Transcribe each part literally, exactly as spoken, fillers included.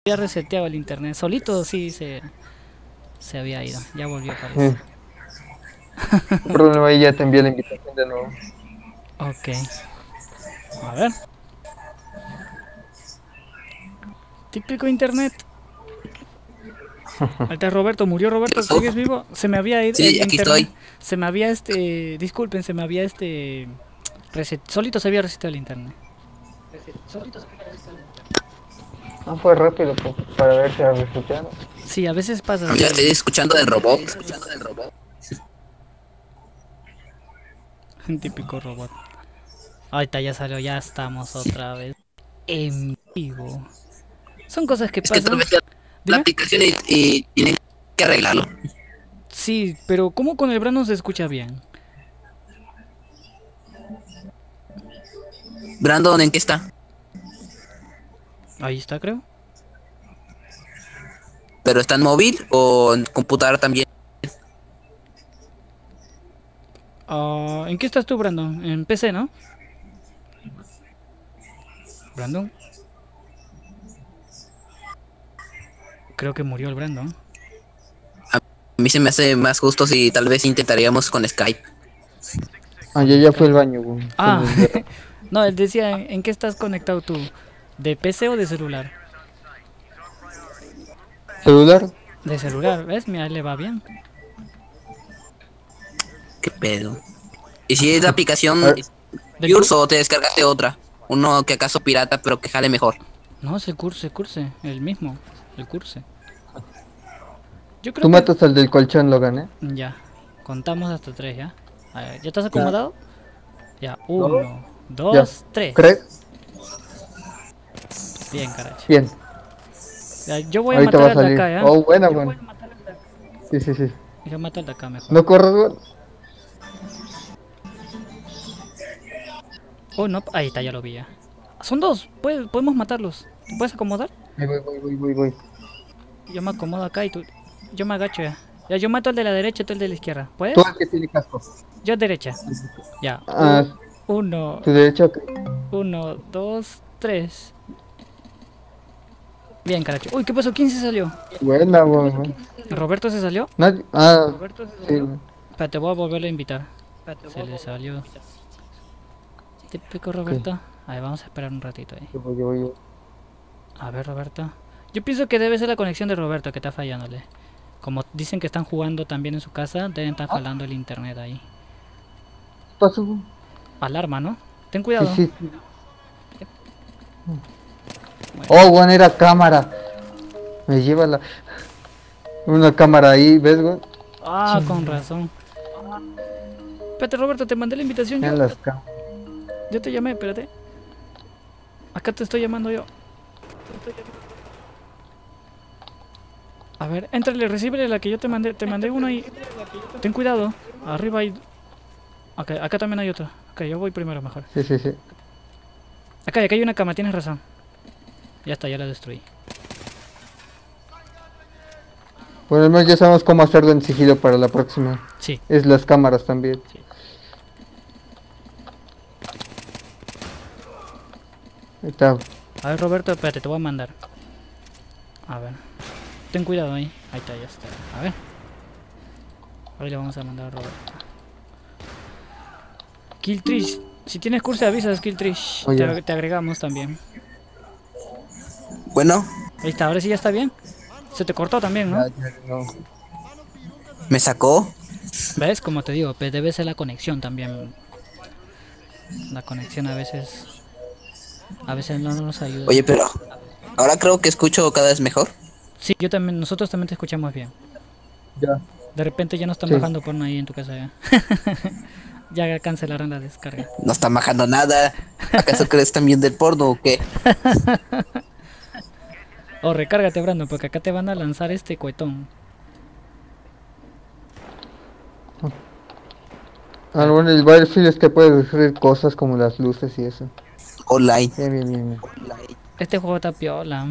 había reseteado el internet. Solito sí se, se había ido. Ya volvió, parece. Sí. El problema ahí ya te envié la invitación de nuevo. Ok. A ver. Típico internet. Ahorita Roberto, murió ¿Qué Roberto, pasó? ¿sigues vivo? Se me había ido Sí, el aquí internet. estoy. Se me había este... Disculpen, se me había este... Reset... Solito se había reseteado el internet. Ah, fue rápido po, para ver si la resetearon. Sí, a veces pasa Ya estoy así. escuchando del robot. Un típico robot. Ahorita ya salió, ya estamos otra vez en vivo. Son cosas que Es que pasan. tuve que hacer la Dime. aplicación y, y tienen que arreglarlo. Sí, pero ¿cómo con el Brandon se escucha bien? Brandon, ¿en qué está? Ahí está, creo. ¿Pero está en móvil o en computadora también? Ah, ¿en qué estás tú, Brandon? En P C, ¿no? Brandon. Creo que murió el Brandon. A mí se me hace más justo si tal vez intentaríamos con Skype. Ah, ya, ya fue el baño, güey. Se Ah, me olvidó. no, él decía, ¿en en qué estás conectado tú? ¿De P C o de celular? ¿Celular? De celular, ¿ves? Mira, le va bien. ¿Qué pedo? ¿Y si es la A aplicación ver, ¿Del Yours curso? o te descargaste otra? Uno que acaso pirata pero que jale mejor. No, es el curso, el curso, el mismo, el curso. Yo creo tú que... matas al del colchón, Logan, ¿eh? Ya, contamos hasta tres, ¿ya? A ver, ¿ya estás Ya. acomodado? Ya, ¿Dos? uno, Ya. dos, tres. ¿Crees? Bien, caracho. Bien. Ya, yo voy a Ahorita matar va a al de acá, salir. ¿ya? Oh, buena, buena. Sí, sí, sí. Yo mato al de acá mejor. ¿No corres, güey? Oh, no, ahí está, ya lo vi ya. Son dos, puedes, podemos matarlos. ¿Te puedes acomodar? Ahí voy, voy, voy, voy, voy. Yo me acomodo acá y tú... Yo me agacho ya. Ya, yo mato al de la derecha y tú al de la izquierda. Tú ¿Puedes? el que tiene casco. Yo derecha. Ya. Ah, u- uno, tu derecha, ok. uno, dos, tres. Bien, caracho. Uy, ¿qué pasó? ¿Quién se salió? Buena, güey. ¿Roberto se salió? Nadie. Ah, sí, güey. Espérate, voy a volverlo a invitar. Se le salió. Típico Ok. Roberto. Ahí vamos a esperar un ratito ahí. Yo voy, yo voy, yo voy. A ver, Roberto. Yo pienso que debe ser la conexión de Roberto que está fallándole. Como dicen que están jugando también en su casa, deben estar ¿Ah? jalando el internet ahí. ¿Qué pasó, güey? Alarma, ¿no? Ten Sí, cuidado. sí, sí. Bueno. Oh, bueno, era cámara. Me lleva la... una cámara ahí, ¿ves, güey? Ah, con razón. Espérate, Roberto, te mandé la invitación yo. En las cámaras. Yo te llamé, espérate. Acá te estoy llamando yo. A ver, éntrale, recíbele la que yo te mandé. Te mandé una y... Ten cuidado. Arriba hay... Acá, acá también hay otra. Ok, yo voy primero mejor. Sí, sí, sí. Acá, acá hay una cama, tienes razón. Ya está, ya la destruí. Bueno, al menos ya sabemos cómo hacerlo en sigilo para la próxima. Sí. Es las cámaras también. Sí. Ahí está. A ver, Roberto, espérate, te voy a mandar. A ver. Ten cuidado ahí. Ahí está, ya está. A ver. Ahí le vamos a mandar a Roberto. Killtrish. Si tienes curso, avisas, Killtrish. Oye. Te, te agregamos también. Bueno, Ahí está, ahora sí ya está bien. Se te cortó también, ¿no? Ya, ya, no. me sacó. ¿Ves? Como te digo, pues debe ser la conexión también. La conexión a veces... A veces no nos ayuda. Oye, pero ahora creo que escucho cada vez mejor. Sí, yo también, nosotros también te escuchamos bien. Ya. De repente ya no están Sí. bajando porno ahí en tu casa ya. Ya cancelaron la descarga. No está bajando nada. ¿Acaso crees también del porno o qué? Oh, recárgate, Brandon, porque acá te van a lanzar este cuetón. Ah, bueno, el Battlefield es que puedes destruir cosas como las luces y eso. Online. Bien, bien, bien, bien. Este juego está piola.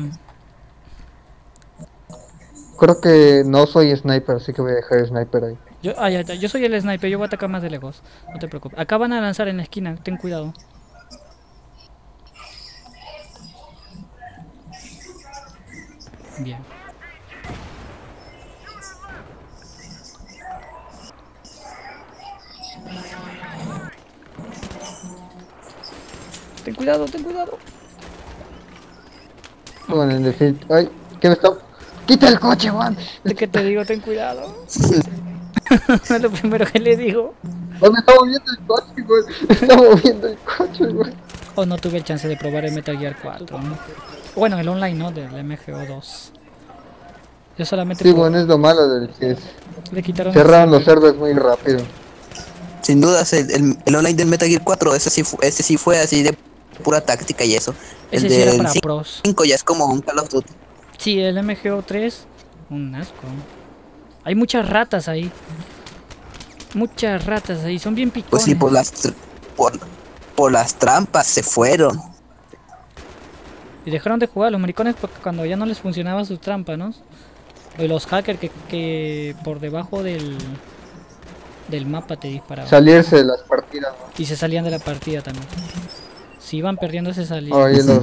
Creo que no soy sniper, así que voy a dejar el sniper ahí. Yo, ah, ya, ya, yo soy el sniper, yo voy a atacar más de lejos. No te preocupes. Acá van a lanzar en la esquina, ten cuidado. Bien. Ten cuidado, ten cuidado. Bueno, en definitiva. Ay, ¿qué me está? ¡Quita el coche, Juan! ¿De qué te digo? Ten cuidado. Es lo primero que le digo. Oh, me está moviendo el coche, güey. Me está moviendo el coche, güey. O no tuve el chance de probar el Metal Gear cuatro, ¿no? Bueno, el online, ¿no? Del M G O dos. Yo solamente Sí, por- bueno, es lo malo del que es. le quitaron Cerraron el los servers muy rápido. Sin dudas, el, el, el online del Metal Gear cuatro, ese sí, fu- ese sí fue así de pura táctica y eso. Ese El sí era del para pros. cinco ya es como un Call of Duty. Sí, el M G O tres, un asco. Hay muchas ratas ahí. Muchas ratas ahí, son bien picones. Pues sí, por las, tr- por, por las trampas se fueron. Y dejaron de jugar los maricones porque cuando ya no les funcionaba su trampa, ¿no? O los hackers que, que por debajo del, del mapa te disparaban. Salirse de las partidas, ¿no? Y se salían de la partida también. Si iban perdiendo se salían. Oye, los.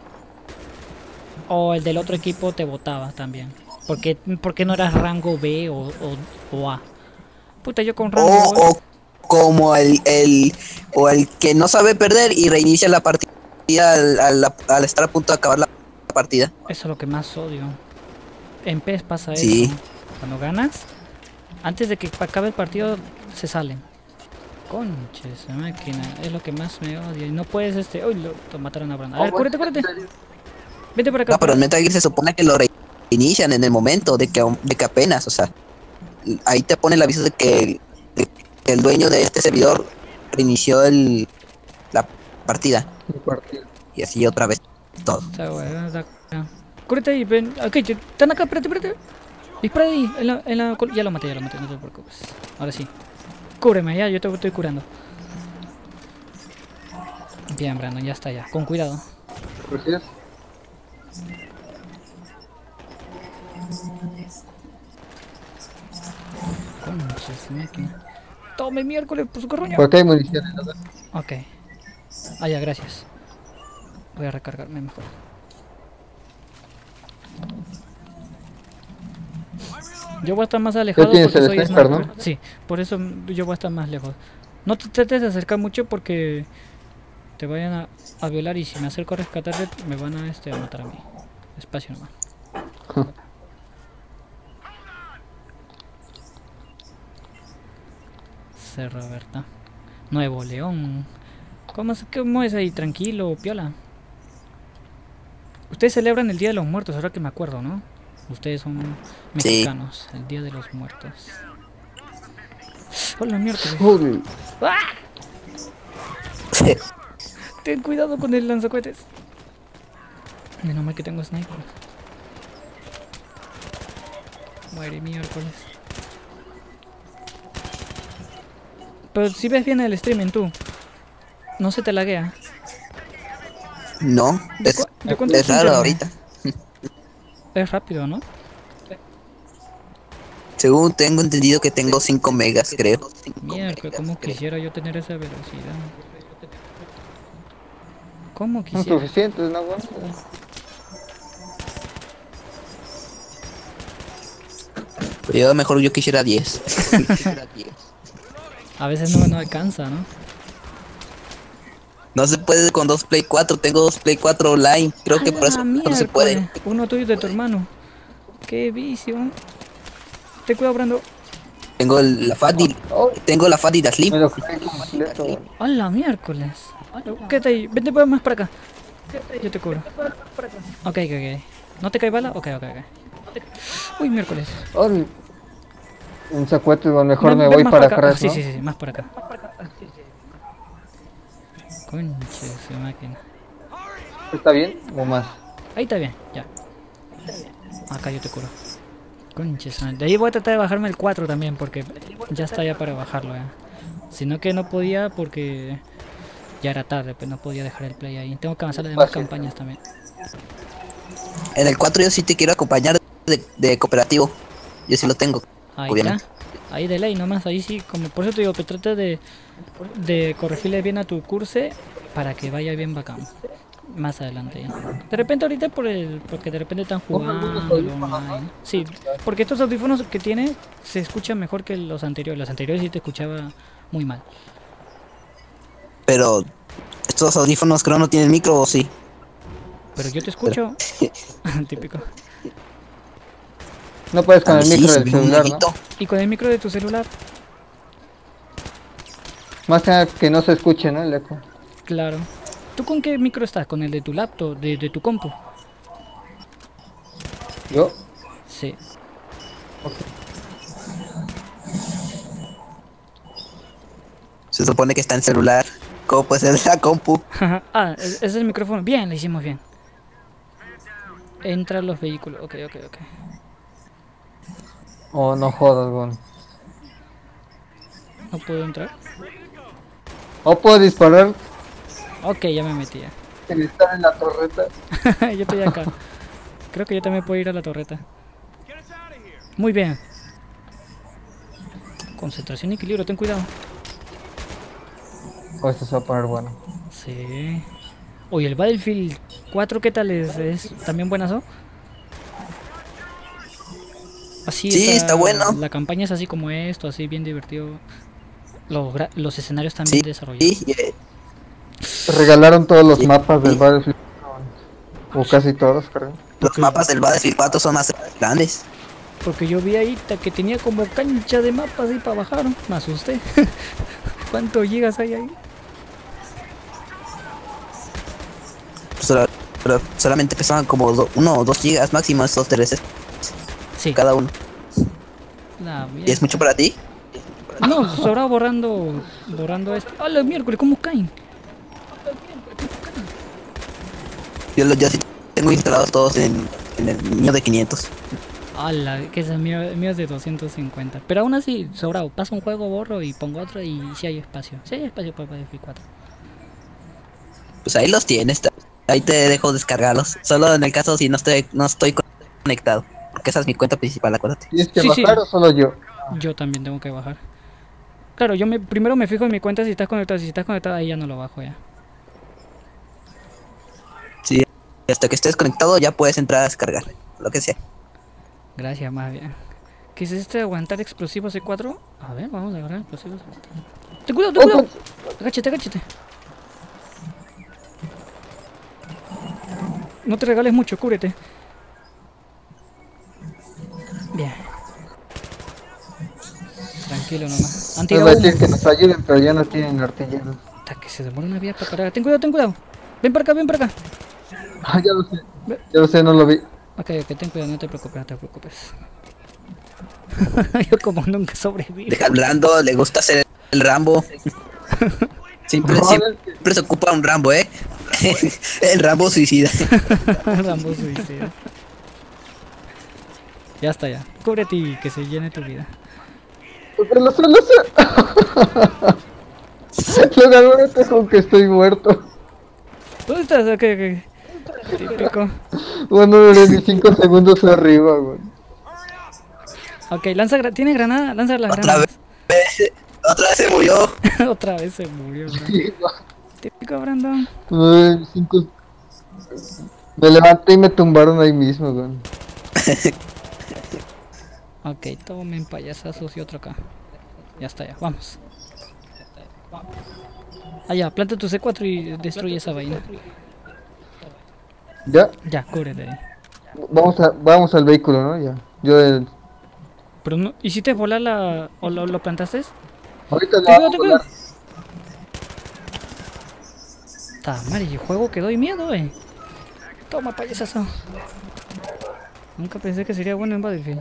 O el del otro equipo te botaba también. Porque, porque no eras rango B o, o, o A. Puta, yo con rango O, B. o como el, el, o el que no sabe perder y reinicia la partida al, al, al estar a punto de acabar la partida. Eso es lo que más odio. En P E S pasa eso. Sí. Cuando ganas, antes de que acabe el partido, se salen. Conches, la máquina. Es lo que más me odia. Y no puedes este. Uy, lo, lo mataron a Brandon. A ver, cúrate, cúrate. Vete por acá. No, pero en por- Metal Gear se supone que lo reinician en el momento de que, aún- de que apenas, o sea, ahí te pone el aviso de que, de que el dueño de este servidor reinició el, la partida y así otra vez todo. Esta weá da- Cúrate ahí, ven. Ok, te- están acá, espérate, espérate. Dispara ahí. En la, en la col- ya lo maté, ya lo maté, no te preocupes. Ahora sí. Cúbreme, ya, yo te estoy curando. Bien, Brandon, ya está ya. Con cuidado. Gracias. Conches, máquina. Tome miércoles por su carroña. Por acá hay municiones, ¿no? Ok. Ah, ya, gracias. Voy a recargarme mejor. Yo voy a estar más alejado tienes porque el soy sniper, sniper. ¿no? Sí, por eso yo voy a estar más lejos. No te trates de acercar mucho porque te vayan a, a violar y si me acerco a rescatarte me van a, este, a matar a mí. Espacio nomás. Cerro, ¿verdad? Nuevo León. ¿Cómo es, cómo es ahí? Tranquilo, piola. Ustedes celebran el Día de los Muertos, ahora que me acuerdo, ¿no? Ustedes son Sí. mexicanos, el Día de los Muertos. Hola, miércoles. Uy, ¡Ah! Ten cuidado con el lanzacohetes. Menos mal que tengo sniper. Muere miércoles. Pero si ves bien el streaming tú, no se te laguea. No, es, cu- de cuánto es es tu raro internet? ahorita. Es rápido, ¿no? Según tengo entendido que tengo cinco megas, creo. Mierda, ¿cómo quisiera yo tener esa velocidad? ¿Cómo son quisiera? suficientes, ¿no, güey? Yo mejor yo quisiera diez. A veces no, no alcanza, ¿no? No se puede con dos Play cuatro, tengo dos Play cuatro online. Creo que por ¡A eso la no se puede. miércoles! Uno tuyo y de tu hermano. ¡Qué vicio! Te cuidado, Brando. Tengo el- la Fat y, Oh, tengo la Fat y la Slim. me lo jugué completo. ¡Hola, miércoles! Quédate ahí, vente pues, más para acá. Yo te cubro. Ok, ok, ok. ¿No te cae bala? Ok, ok, ok. Uy, miércoles. Ay, un sacuete, igual mejor Ven- me ven voy más para acá. atrás, Ah, sí, ¿no? sí, sí, más para acá. Conche su máquina. ¿Está bien o más? Ahí está bien, ya. Acá yo te curo. Conches, de ahí voy a tratar de bajarme el cuatro también porque ya está ya para bajarlo ya. Sino que no podía porque ya era tarde, pues no podía dejar el play ahí. Tengo que avanzar las demás Fácil. campañas también. En el cuatro yo sí te quiero acompañar de, de cooperativo. Yo sí lo tengo. Ahí Obviamente. está. Ahí de ley nomás, ahí sí, como por eso te digo que trate de, de corregirle bien a tu curse para que vaya bien bacán. Más adelante ya. De repente ahorita por el, porque de repente están Pongo algunos jugando audífonos, online. ¿no? Sí, porque estos audífonos que tiene se escuchan mejor que los anteriores. Los anteriores sí te escuchaba muy mal. Pero estos audífonos creo no tienen micro, ¿o sí? Pero yo te escucho. Típico. No puedes con A el mí sí, micro se del ve un celular, ¿no? laguito. Y con el micro de tu celular, Más que nada que no se escuche, ¿no? El eco. claro. ¿Tú con qué micro estás? ¿Con el de tu laptop, de, de tu compu? Yo, Sí. Se supone que está en celular. ¿Cómo puede ser la compu? Ah, e- ese es el micrófono. Bien, lo hicimos bien. Entra los vehículos. Ok, ok, ok. oh, no jodas, weón. No puedo entrar. O puedo disparar Ok, ya me metí. Ya. sin estar en la torreta. Yo estoy acá. Creo que yo también puedo ir a la torreta. Muy bien. Concentración y equilibrio, ten cuidado. O esto se va a poner bueno. Sí. Oye, el Battlefield cuatro, ¿qué tal es? ¿Es también buenazo? Así Sí, está bueno. La campaña es así como esto, así bien divertido. Los, gra- los escenarios están Sí, bien desarrollados. sí, eh, Regalaron todos los Sí. mapas del Sí. Battlefield. O casi todos, creo. los Ok. mapas del Battlefield cuatro son más grandes. Porque yo vi ahí ta- que tenía como cancha de mapas ahí para bajar. Me asusté. ¿Cuántos gigas hay ahí? Solo- pero solamente pesaban como do- uno o dos gigas máximo estos D L Cs Sí. cada uno. La ¿Y es mucho para ti? No, sobraba borrando, borrando esto. ¡Hola, miércoles! ¿Cómo caen? Yo, lo- yo sí tengo instalados todos en, en el mío de quinientos. ¡Hala! Que ese mío, el mío es de doscientos cincuenta. Pero aún así, sobrado. Paso un juego, borro y pongo otro y si hay espacio. Si hay espacio para Battlefield cuatro. Pues ahí los tienes. ta- Ahí te dejo descargarlos. Solo en el caso si no estoy, no estoy conectado. Porque esa es mi cuenta principal, acuérdate. ¿Tienes que Sí, sí. bajar o solo yo? Yo también tengo que bajar. Claro, yo me, primero me fijo en mi cuenta si estás conectado. Si estás conectado, ahí ya no lo bajo ya. Sí, hasta que estés conectado ya puedes entrar a descargar. Lo que sea. Gracias, más bien. ¿Qué es este aguantar explosivos C cuatro? A ver, vamos a agarrar explosivos. ¡Ten cuidado, ten Oh, cuidado! Agáchate, agáchate. No te regales mucho, cúbrete. Bien. Tranquilo nomás. Les Antiga voy a decir humo. que nos ayuden, pero ya no tienen artilleros. Hasta que se demora una vía para cargar. Ten cuidado, ten cuidado. Ven para acá, ven para acá. Ah, ya lo sé. Ya lo sé, no lo vi. Ok, ok, ten cuidado, no te preocupes, no te preocupes. Yo como nunca sobrevivo. Deja hablando, le gusta hacer el Rambo. Siempre, No, siempre se ocupa un Rambo, ¿eh? El Rambo suicida. Rambo suicida. Ya está ya. Cúbrete y que se llene tu vida. Pero lo sé, lo sé. Luego agárrate con que estoy muerto. ¿Dónde estás? Ok, ok. Típico. Bueno, duré ni cinco segundos arriba, güey. Ok, lanza gra- ¿tiene granada? Lanza las Otra granadas. vez, otra vez se murió. Otra vez se murió, bro. Sí, Típico, Brandon. nueve, cinco. Me levanté y me tumbaron ahí mismo, güey. Ok, tomen payasazos y otro acá. Ya está, ya, vamos. Allá, planta tu C cuatro y destruye esa vaina. Ya, Ya, cúbrete ahí. vamos a, vamos al vehículo, ¿no? Ya. Yo el... Pero no, ¿hiciste volar la... o lo, lo plantaste? Ahorita Ten cuidado, la ten cuidado. Ta madre, el juego que doy miedo, eh. Toma, payasazo. Nunca pensé que sería bueno en Battlefield.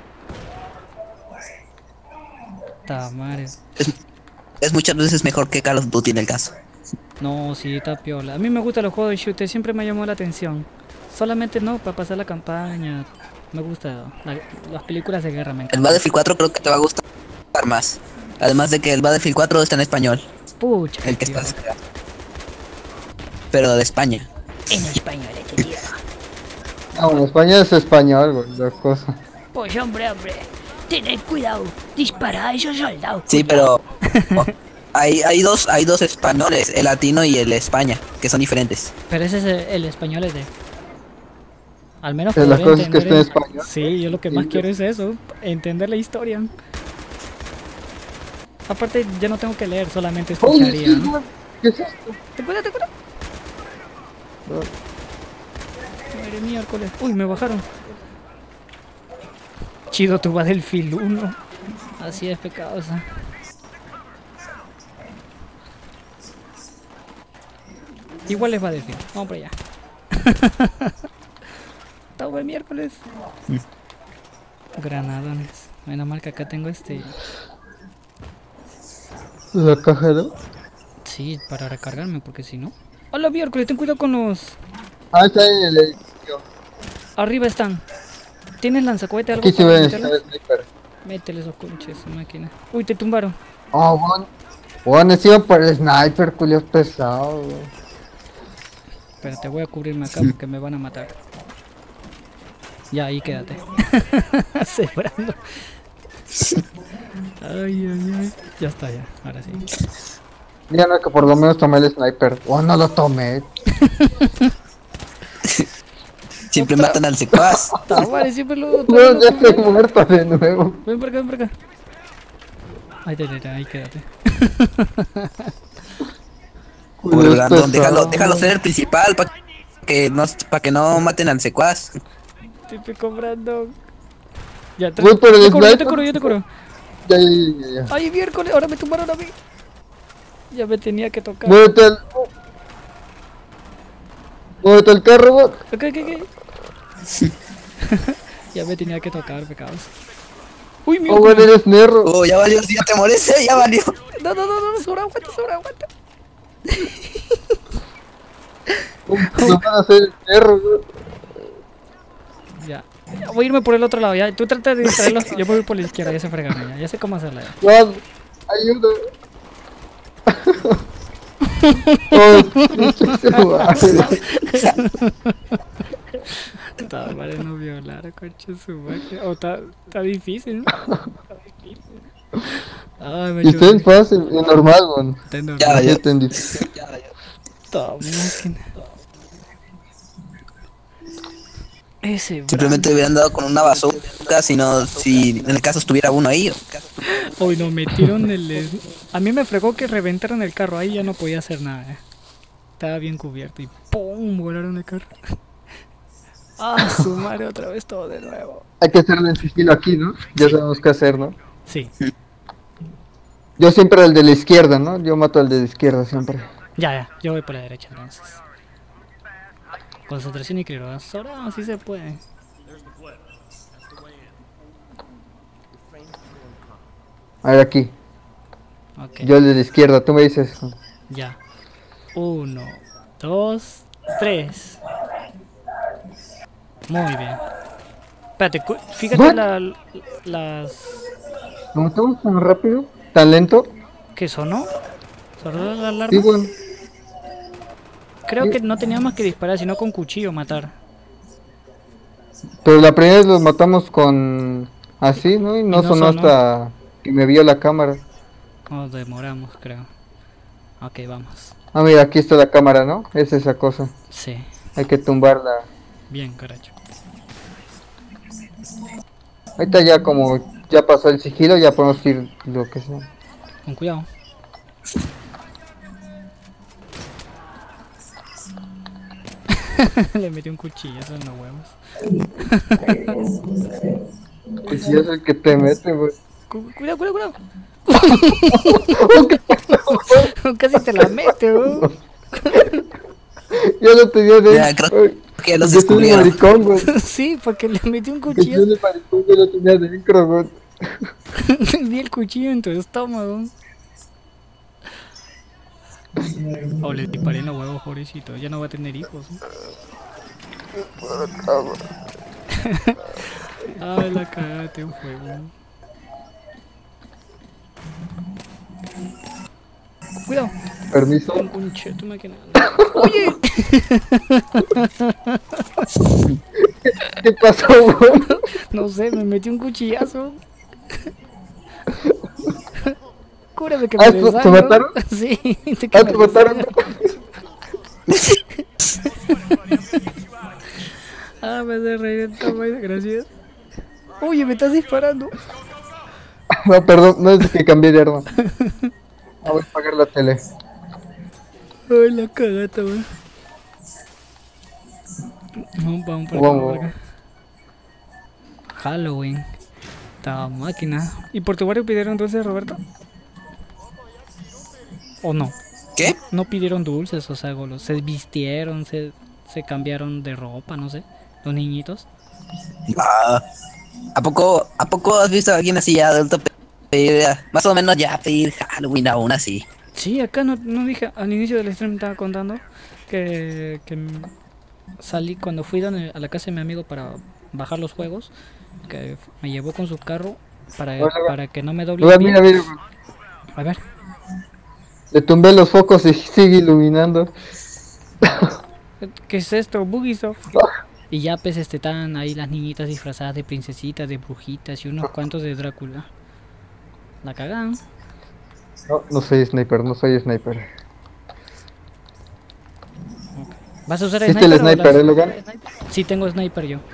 Ta madre. Es muchas veces mejor que Call of Duty en el caso. No, sí, está piola. A mí me gustan los juegos de shooter, siempre me llamó la atención. Solamente no, para pasar la campaña. Me gusta la- las películas de guerra, me El encantan. Battlefield cuatro creo que te va a gustar más. Además de que el Battlefield cuatro está en español. Pucha, El que tío. está pero de España. En español, este tío. No, en España es español, güey, la cosa. Pues hombre, hombre. Tened cuidado. Dispara a esos soldados. Sí, pero Hay, hay dos, hay dos españoles, el latino y el de España, que son diferentes. Pero ese es el, el español es de... Al menos Pero la poder cosa es que está en entender- español. Sí, yo lo que más quiero es eso, entender la historia. Aparte, ya no tengo que leer, solamente Oye, escucharía, sí, ¿no? güey, ¿qué es esto? ¡Te cuida, te cuida! Madre miércoles. Uy, me bajaron. Chido, tú vas del fil uno. Así es, pecadosa. Igual les va del fil. Vamos para allá. Todo el miércoles. Granadones. Menos mal que acá tengo este. La caja, ¿no? Sí, para recargarme, porque si no. ¡Hola, miércoles! Ten cuidado con los. Ah, está en el edificio. Arriba están. ¿Tienes lanzacohete algo? Aquí se para ve meterlos? el sniper. Métele esos conches, máquina. Uy, te tumbaron. Oh, bueno. Bueno, iban por el sniper, culio pesado, güey. Espérate, voy a cubrirme acá porque me van a matar. Ya, ahí quédate. Sembrando. Ay, ay, ay. Ya está, ya. Ahora sí. Ya no, que por lo menos tomé el sniper. Oh, no lo tomé. Siempre matan al secuaz. Vale, siempre lo. No, ya estoy muerto de nuevo. Ven por acá, ven por acá. Ahí, te, te, ahí quédate. Pobre Culio Brandon, pesado. déjalo, déjalo ser el principal para que no, para que no maten al secuaz. Típico Brandon. Ya, tra- Voy por el yo te curo, yo te sniper. curo, yo te curo. Ya, ya, ya, ya. Ay, miércoles, ahora me tumbaron a mí. Ya me tenía que tocar. Muévete al... Muévete al carro, güey. Ok, ok, ok. Ya me tenía que tocar, pecados. Uy, Oh, miércoles. bueno, eres nerro. Oh, ya valió, si ya te mueres, eh, ya valió. No, no, no, no, sobra aguanta, sobra aguanta. No van a hacer el nerro, güey. Ya. Ya, voy a irme por el otro lado, ya. Tú trata de distraerlos. Yo voy a ir por la izquierda, ya se fregaron, ya. Ya sé cómo hacerla, ya. Juan, ayuda. Oh, pinche madre. Está mal no violar, coche su madre. O está, está difícil, ¿no? Está difícil. Ay, me Y está en fácil, y normal, güey. Está en Ya, normal. ya. Ya te difícil. Está máquina. Ese Brandon. Simplemente hubieran dado con una bazooka, si no, si en el caso estuviera uno ahí. Hoy nos metieron el... es- A mí me fregó que reventaron el carro, ahí ya no podía hacer nada. eh. Estaba bien cubierto y ¡pum! Volaron el carro. Ah, su madre, otra vez todo de nuevo. Hay que hacerle el sigilo aquí, ¿no? Ya sabemos qué hacer, ¿no? Sí, Yo siempre el de la izquierda, ¿no? Yo mato al de la izquierda siempre. ya, ya, yo voy por la derecha entonces. Concentración y creo, ahora sí se puede. A ver, aquí. Ok, Yo el de la izquierda, tú me dices. ya. Uno, dos, tres. Muy bien. Espérate, cu- fíjate What? la, las... ¿No estamos tan rápido? ¿Tan lento? ¿Qué sonó? ¿Sonó la alarma? Sí, bueno. Creo sí. que no teníamos que disparar, sino con cuchillo matar. Pero la primera vez los matamos con... Así, ¿no? Y no, no sonó sonó. hasta que me vio la cámara. Nos demoramos, creo. Ok, vamos. Ah, mira, aquí está la cámara, ¿no? Es esa cosa. Sí, Hay que tumbarla. bien, caracho. Ahorita ya como ya pasó el sigilo, ya podemos ir lo que sea. Con cuidado. Le metí un cuchillazo en los huevos. Y si es el que te mete, güey. Cu- Cuidado, cuidado, cuidado. Casi te la mete, bro. Ya lo tenía de... Ya, creo Ay, que ya los yo soy descubrieron. maricón, güey. Sí, porque le metí un Que soy cuchillo. de maricón, yo lo tenía dentro, güey. Vi el cuchillo en tu estómago. O le disparé en los huevos, pobrecito. Ya no va a tener hijos. Ay, la cagaste en fuego. Cuidado. Permiso. Un concheto máquina. Oye. ¿Qué pasó, güey? No sé, me metí un cuchillazo. Cúrame que Ah, me ¿te- te desangro. mataron? Sí, te que Ah, me te mataron. Ah, me hace reír, está muy gracioso. Oye, me estás disparando. No, perdón, no es que cambié de arma. Ah, voy a apagar la tele. Ay, la cagata, weón. Vamos, vamos por acá, vamos por acá. Halloween. Esta máquina. ¿Y por tu barrio pidieron dulces, Roberto? ¿O no? ¿Qué? No pidieron dulces, o sea, golos. Se vistieron, se, se cambiaron de ropa, no sé. Los niñitos. Ah, ¿a poco, ¿A poco has visto a alguien así ya adulto pedir, ya, más o menos ya pedir Halloween aún así? Sí, acá no, no dije, al inicio del stream estaba contando que, que m- salí cuando fui donde- a la casa de mi amigo para bajar los juegos, que f- me llevó con su carro para, Hola, para que no me doble Mira, el mira, pie. mira. A ver, Le tumbé los focos y sigue iluminando. ¿qué es esto? Bugisoft. Y ya pues este, están ahí las niñitas disfrazadas de princesitas, de brujitas y unos cuantos de Drácula. La cagan. No, no soy sniper, no soy sniper. ¿Vas a usar ¿Viste el sniper o sniper, las- eh, Logan? Sí, tengo sniper yo.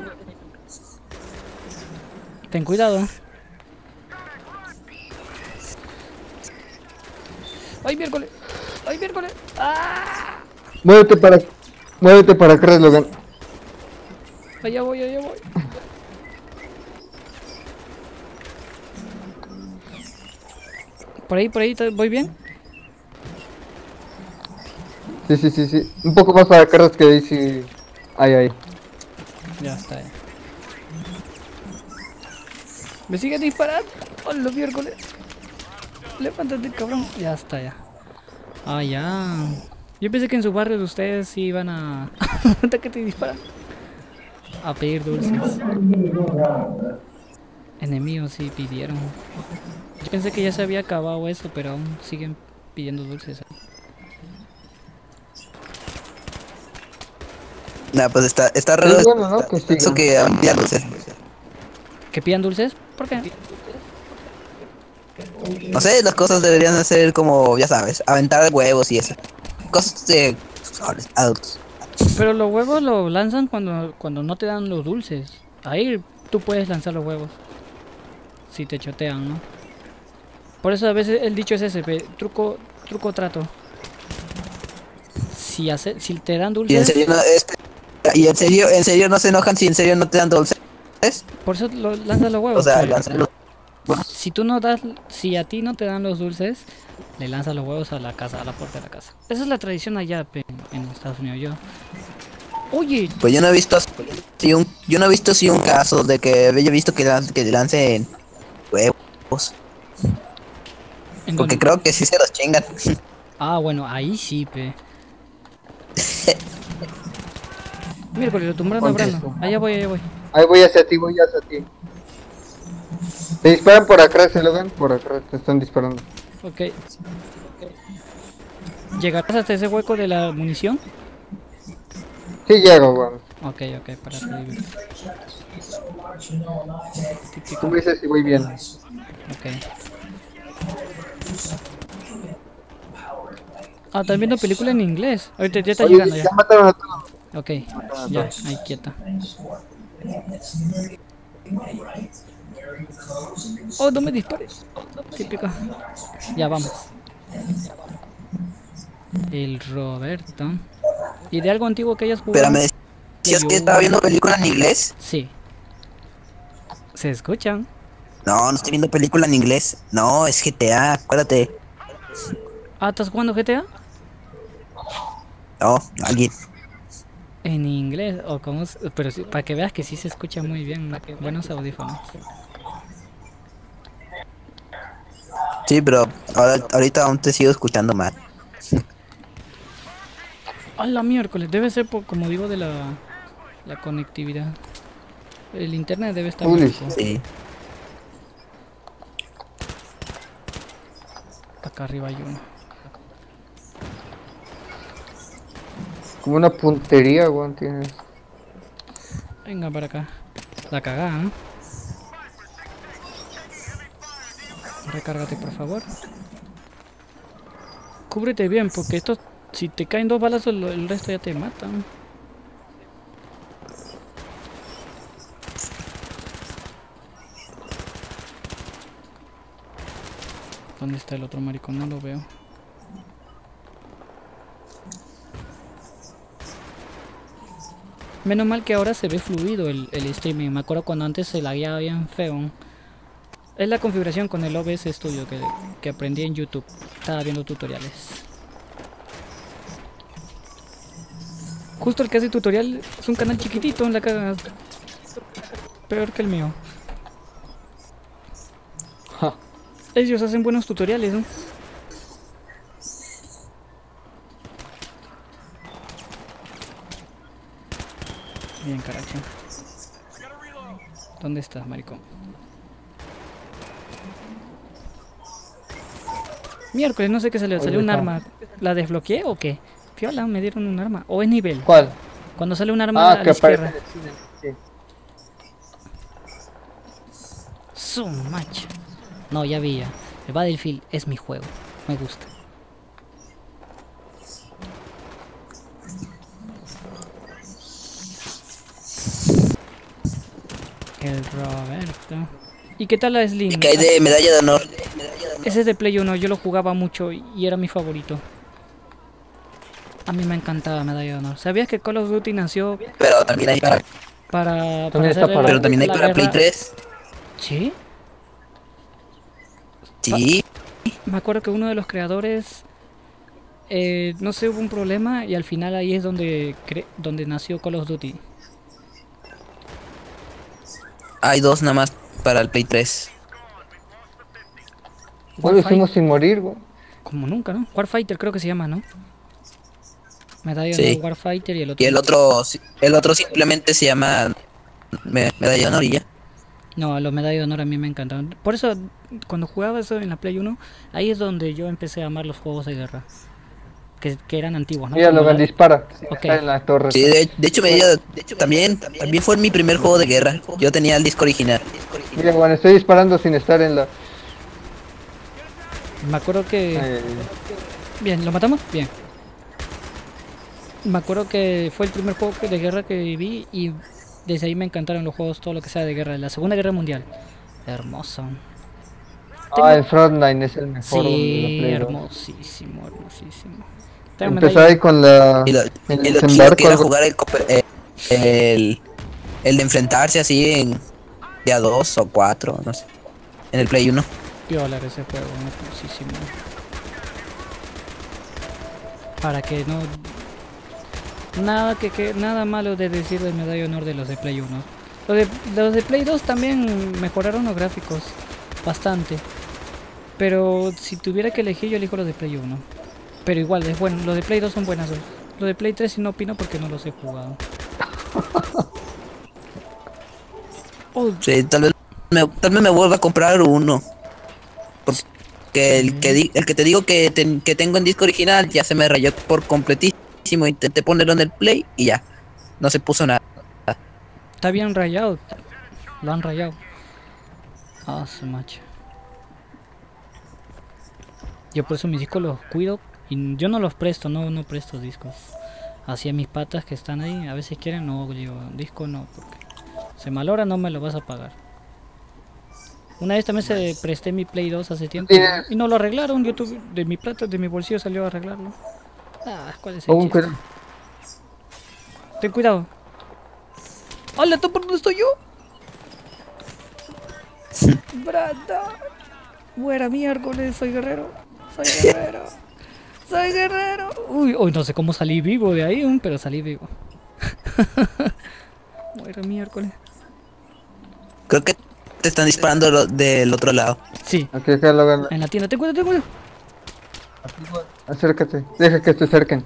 Ten cuidado. ¡Ay, miércoles! ¡Ay, miércoles! ¡Ah! Muévete para... Muévete para atrás, Logan. Allá voy, allá voy. Por ahí, por ahí, ¿te- ¿voy bien? Sí, sí, sí, sí. Un poco más para atrás que ahí sí... Ahí, ahí. Ya está. Ya. Me siguen disparando. ¡Oh, los miércoles! Levántate, cabrón. Ya está, ya. Ah, ya. Yo pensé que en su barrio de ustedes sí iban a... ¿Hasta que te disparan? A pedir dulces. Enemigos sí pidieron. Yo pensé que ya se había acabado eso, pero aún siguen pidiendo dulces. Nah, pues está, está raro Es bueno, ¿no? Que eso sigan. que um, ya no sé. ¿Que pidan dulces? ¿Por qué? No sé, las cosas deberían ser como, ya sabes, aventar huevos y eso. Cosas de adultos. Pero los huevos los lanzan cuando, cuando no te dan los dulces. Ahí tú puedes lanzar los huevos. Si te chotean, ¿no? Por eso a veces el dicho es ese, pe, truco, truco trato. Si hace, si te dan Y en dulces, serio no, este, y en serio, en serio no se enojan si en serio no te dan dulces. por eso lo, lanzas los huevos. O sea, pe. lánzalo. Si tú no das, si a ti no te dan los dulces, le lanzas los huevos a la casa, a la puerta de la casa. Esa es la tradición allá, pe, en Estados Unidos. Yo. Oye, Pues yo no he visto si un, yo no he visto si un caso de que haya visto que, lan- que le lancen huevos. ¿en Porque dónde? creo que sí se los chingan. Ah, bueno, ahí sí, pe. Miércoles, lo tumbaron a Brando. Allá voy, allá voy. Ahí voy hacia ti, voy hacia ti. Te disparan por atrás, ¿eh, Logan? Por atrás, te están disparando. Ok. ¿Llegarás hasta ese hueco de la munición? Sí llego, weón. Ok, ok, para seguir. Tú Típico. me dices si voy bien. Ok. Ah, ¿están viendo película en inglés? Ahorita ya está Oye, llegando ya. ya mataron a todos. Ok, ya, ahí quieta. Oh, no me dispares. Típico. Ya vamos. El Roberto. ¿Y de algo antiguo que hayas jugado? Pero me decías que estaba viendo película en inglés. Sí. ¿Se escuchan? No, no estoy viendo película en inglés. No, es G T A, acuérdate. Ah, ¿estás jugando G T A? No, alguien. En inglés, o como... s- Pero sí, para que veas que sí se escucha muy bien. Buenos audífonos. Sí, pero ahora, ahorita aún te sigo escuchando mal. ¡A la miércoles! Debe ser por, como digo, de la, la conectividad. El internet debe estar Uy. muy poco. Sí. Acá arriba hay uno. Como una puntería, weón, tienes. Venga para acá. La cagada, ¿no? Recárgate, por favor. Cúbrete bien, porque esto, si te caen dos balazos, lo- el resto ya te matan. ¿Dónde está el otro maricón? No lo veo. Menos mal que ahora se ve fluido el, el streaming. Me acuerdo cuando antes se lagueaba bien feo. Es la configuración con el O B S Studio que, que aprendí en YouTube. Estaba viendo tutoriales. Justo el que hace tutorial es un canal chiquitito en la caga. Peor que el mío. Ja. Ellos hacen buenos tutoriales, ¿no? Bien, carajo. ¿Dónde estás, maricón? Miércoles, no sé qué salió. Oye, ¿Salió un está. arma? ¿La desbloqueé o qué? Fiola, me dieron un arma. ¿O es nivel? ¿Cuál? Cuando sale un arma Ah, a que la aparece izquierda. en el cine. Sí. Su macho. No, ya vi ya. El Battlefield es mi juego. Me gusta. El Roberto. ¿Y qué tal la Slim? Y que hay de medalla de honor. Ese es de Play uno, yo lo jugaba mucho y era mi favorito. A mí me encantaba Medalla de Honor. ¿Sabías que Call of Duty nació Pero también hay para, para, para También está hacerle para- la- pero también hay la para Play guerra? tres. ¿Sí? Sí. Me acuerdo que uno de los creadores, eh, no sé, hubo un problema y al final ahí es donde, cre- donde nació Call of Duty. Hay dos nada más para el Play tres. Bueno, Warfight- hicimos sin morir, güey. Como nunca, ¿no? Warfighter creo que se llama, ¿no? Medalla de Sí. Honor Warfighter y el otro... Y el otro, el otro simplemente se llama me- medalla de honor y ya. No, los medallas de honor a mí me encantaban. Por eso, cuando jugaba eso en la Play uno, ahí es donde yo empecé a amar los juegos de guerra. Que, que eran antiguos, ¿no? Mira, Como Logan, la- dispara. Sí, Ok. está en la torre. Sí, de, de hecho, medalla, de hecho también, también fue mi primer juego de guerra. Yo tenía el disco original. Mira, Juan, estoy disparando sin estar en la... Me acuerdo que... Eh, Bien, ¿lo matamos? Bien. Me acuerdo que fue el primer juego que- de guerra que viví y desde ahí me encantaron los juegos, todo lo que sea de guerra. La Segunda Guerra Mundial. Hermoso. Ah, el Frontline es el mejor de la Sí, Play dos. hermosísimo, hermosísimo. Tengo Empezó medalla- ahí con la... Y lo, el y lo chido desembarco, que era algo- jugar el, cooper- eh, el, el de enfrentarse así en de a dos o cuatro, no sé. En el Play uno. Piola ese juego, hermosísimo. Para que no... Nada que, que nada malo de decir de medalla de honor de los de Play uno. Los de, los de Play dos también mejoraron los gráficos bastante. Pero si tuviera que elegir, yo elijo los de Play uno. Pero igual, es bueno, los de Play dos son buenas. Los de Play tres sí no opino porque no los he jugado. Oh, Sí, tal vez me, tal vez me vuelva a comprar uno. Porque el que, di- el que te digo que, ten- que tengo en disco original ya se me rayó por completísimo. Intenté ponerlo en el Play y ya. No se puso nada. está bien rayado. Lo han rayado. Ah, su macho. Yo por eso mis discos los cuido. Y yo no los presto, no, no presto discos. Así a mis patas que están ahí, a veces quieren, no, digo, disco no, porque se malora, no me lo vas a pagar. Una vez también se presté mi Play dos hace tiempo Tienes- y no lo arreglaron. Yo tuve, de mi plata, de mi bolsillo salió a arreglarlo. Ah, ¿cuál es el Oh, un chiste? cuidado. Ten cuidado. ¡Hola, tú por dónde estoy yo! Brada. Buena miércoles, soy guerrero. Soy guerrero. Soy guerrero. Uy, hoy no sé cómo salí vivo de ahí, pero salí vivo. Buena miércoles. Creo que te están disparando lo- del otro lado. Sí, Aquí, acá, Logan. en la tienda. Ten cuidado, ten cuidado. Acércate. Deja que te acerquen.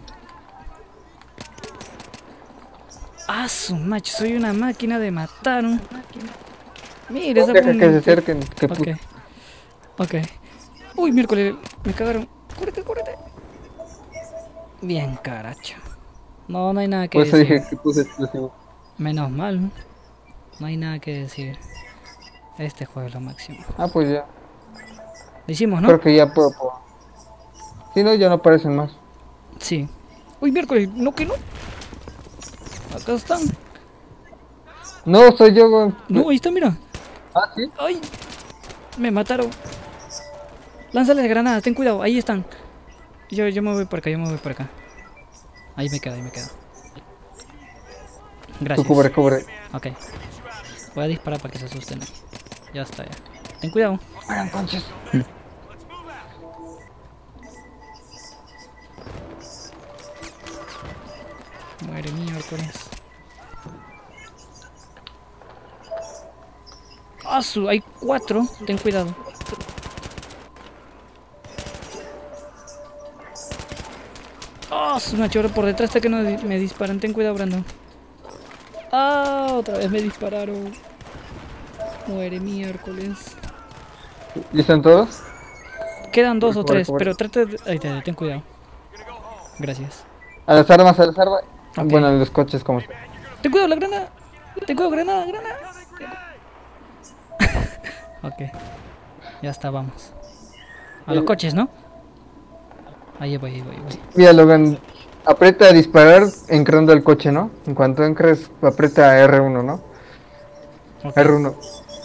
Ah, su macho, soy una máquina de matar. ¿No? Mira esa Deja que se pun- acerquen. Que Ok. pu- Ok. Uy, miércoles, me cagaron. Cúrete, cúrete. Bien, caracho. No, no hay nada que Por eso decir. dije que puse explosivo. Menos mal, ¿no? No hay nada que decir. Este juego es lo máximo. Ah, pues ya. Lo hicimos, ¿no? Creo que ya puedo. puedo. Si no, ya no aparecen más. Sí. Uy, miércoles, no que no. Acá están. No, soy yo, weón. No, ahí está, mira. Ah, sí. Ay, me mataron. Lánzale granadas, ten cuidado, ahí están. Yo, yo me voy por acá, yo me voy por acá. Ahí me quedo, ahí me quedo. Tú Gracias. cubre, cubre. Ok. Voy a disparar para que se asusten. Ya está, ya. Ten cuidado. Vayan, conches. Muere miércoles. Ah, su, hay cuatro. Ten cuidado. Ah, su machorro por detrás hasta que no di- me disparan. Ten cuidado, Brandon. Ah, otra vez me dispararon. Muere miércoles. ¿Y están todos? Quedan dos o Cubre, tres, cubre. pero trate de... Ahí está, ten cuidado. Gracias. A las armas, a las armas. Ok. Bueno, en los coches, como. Ten cuidado, la granada. Ten cuidado, granada, granada. Ok. Ya está, vamos. A los coches, ¿no? Ahí voy, ahí voy, ahí voy. Mira, Logan. Aprieta a disparar entrando al coche, ¿no? En cuanto entres, aprieta R uno, ¿no? Ok. R uno.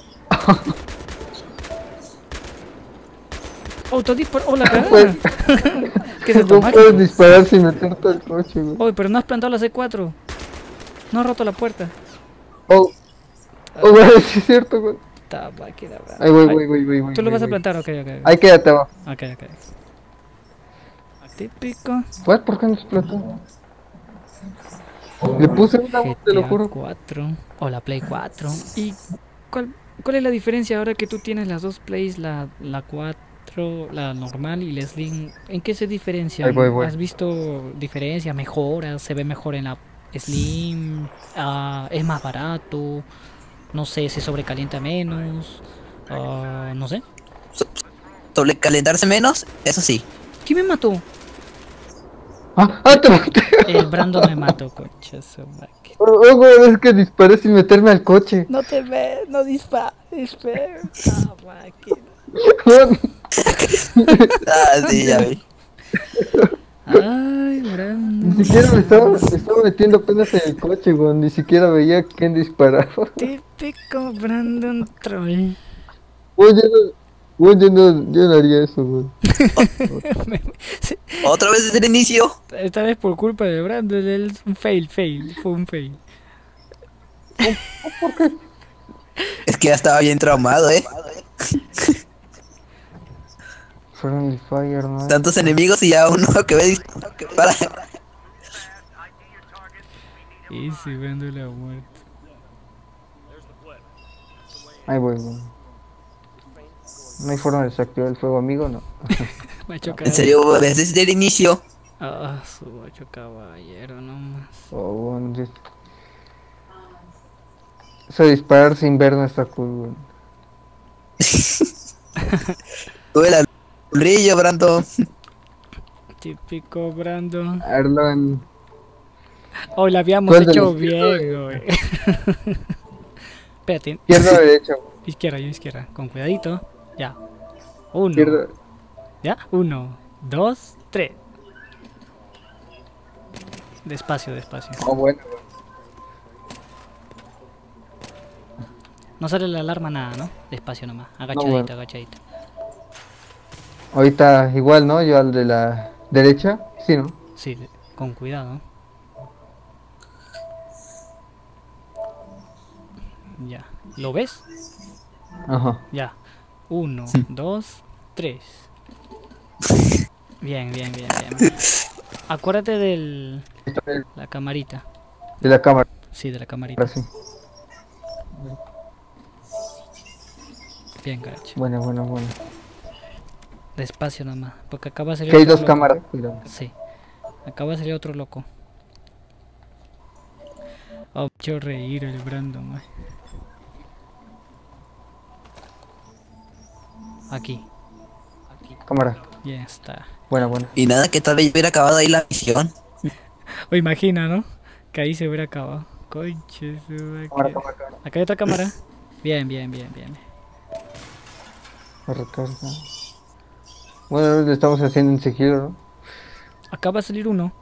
Autodispar. ¡Oh, la cagada! Pues, ¿Qué es no esto, puedes máquina? disparar sin meterte al coche, güey. Oye, pero no has plantado la C cuatro. No has roto la puerta. Oh, oh, güey, sí es cierto, güey. Esta máquina, bro. Ahí voy, Ay, voy, voy, voy, voy. ¿Tú lo voy, vas a voy. plantar? Ok, ok. Ahí quédate abajo. Ok, ok. Típico. Pues, ¿por qué no explotó? Le puse una voz, te lo G T A juro. cuatro o la Play cuatro. ¿Y cuál, cuál es la diferencia ahora que tú tienes las dos Plays, la, la cuatro, la normal y la Slim? ¿En qué se diferencian? Ahí voy, voy. ¿Has visto diferencias, mejoras? ¿Se ve mejor en la Slim? Ah, ¿es más barato? No sé, ¿se sobrecalienta menos? Ah, no sé. Sobre calentarse menos, eso sí. ¿Quién me mató? Ah, ah, te maté. El Brando me mató, coche. su máquina. Oh, oh, güey, es que disparé sin meterme al coche. No te ve, no dispares, espera. Ah, máquina. Ah, sí, ya vi. Ay, Brando. Ni siquiera me estaba, me estaba metiendo apenas en el coche, güey. Ni siquiera veía quién disparaba. Típico Brandon Troll. Güey, yo no, güey, yo no, yo no haría eso, güey. Otra vez desde el inicio. Esta vez por culpa de Brandon, es un fail, fail, fue un fail. Es que ya estaba bien traumado, eh. Friendly Fire, ¿no? Tantos enemigos y ya uno que ve dispara. Y si Brandon la muerte. Ahí voy, güey. No hay forma de desactivar el fuego, amigo, no. Me ha hecho En serio, desde el inicio. Ah, su ocho caballero, nomás. Oh, bueno, sí. Eso de disparar sin ver no está cool, güey. Tuve el brillo, Brando. Típico Brandon. Arlan. Hoy la habíamos ¿Cuál de hecho los bien, güey. Espérate. Izquierda o derecha, güey. Izquierda, yo izquierda. Con cuidadito. Ya. Uno. Izquierda. Ya. Uno, dos, tres. Despacio, despacio. Oh, bueno, güey. No sale la alarma nada, ¿no? Despacio nomás. Agachadito, bueno. agachadito. Ahorita igual, ¿no? Yo al de la derecha. Sí, ¿no? Sí, de- con cuidado. Ya. ¿Lo ves? Ajá. Ya. Uno, dos, tres. Bien, bien, bien, bien. Acuérdate del... De La camarita. la cámara, Sí, de la camarita. ahora sí. Bien, caracho. Bueno, bueno, bueno. Despacio nomás. Porque acá va a salir Que hay otro dos loco. cámaras. Cuidado. Sí. Acá va a salir otro loco. Oh, me ha hecho reír el Brandon, wey. Aquí. Cámara. Ya está. Buena, buena. Y nada, que tal vez hubiera acabado ahí la misión. O imagina, ¿no? Que ahí se hubiera acabado. Conche su Cámara, máquina. cámara, cámara. Acá hay otra cámara. Bien, bien, bien, bien. Me recarga. Bueno, lo estamos haciendo en sigilo, ¿no? Acá va a salir uno.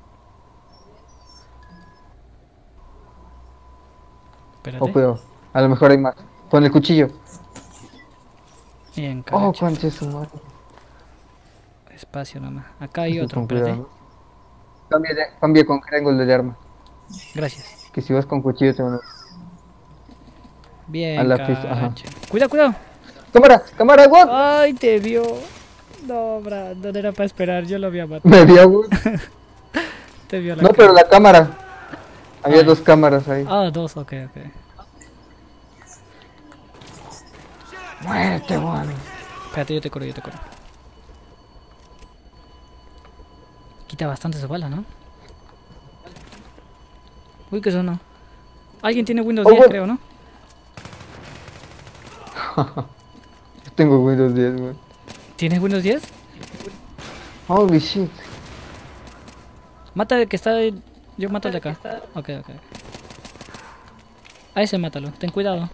Espérate. Oh, cuidado. A lo mejor hay más. Con el cuchillo. Bien, Oh, caracho. concha su madre. Espacio nomás. Acá hay Sí, otro, con espérate. cuidado, ¿no? Cambia, de, cambia con triángulo de arma. Gracias. Que si vas con cuchillo te van a... Bien, A la pista, ajá. caracho. Cuidado, cuidado. ¡Cámara! ¡Cámara, God! Ay, te vio. No, bra, no era para esperar, yo lo había matado. Me vio, God. Te vio la No, cara. pero la cámara. Había Ay. dos cámaras ahí. Ah, dos, ok, ok. Muérete, weón. Espérate, yo te curo, yo te curo. Quita bastante su bala, ¿no? Uy, ¿qué sonó? Alguien tiene Windows Oh, diez, bueno. creo, ¿no? Yo tengo Windows diez, weón. ¿Tienes Windows diez? Holy shit. Mata el que está ahí. Yo mato el de acá. Ok, ok. A ese mátalo, ten cuidado.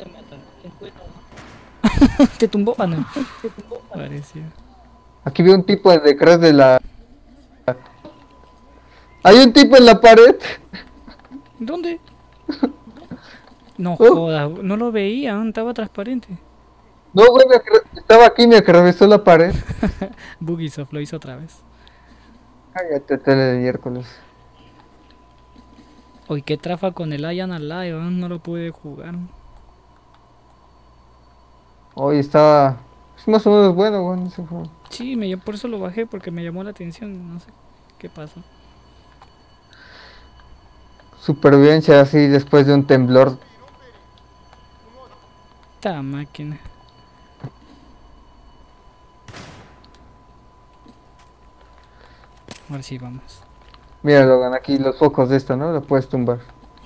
Te tumbó, ah no. Pareció. Aquí vi un tipo detrás de la... Hay un tipo en la pared. ¿Dónde? No Oh. jodas, no lo veía, estaba transparente. No, güey, me atra- estaba aquí y me atravesó la pared. Bugisoft lo hizo otra vez. Cállate, tele de miércoles. Uy, qué trafa con el Ian Alive, ¿eh? No lo pude jugar. Hoy estaba... Es más o menos bueno, güey, ese juego. Sí, me, por eso lo bajé, porque me llamó la atención, no sé qué pasó. Supervivencia así después de un temblor. Esta máquina. Ahora sí, vamos. Mira, Logan, aquí los focos de esta, ¿no? Lo puedes tumbar.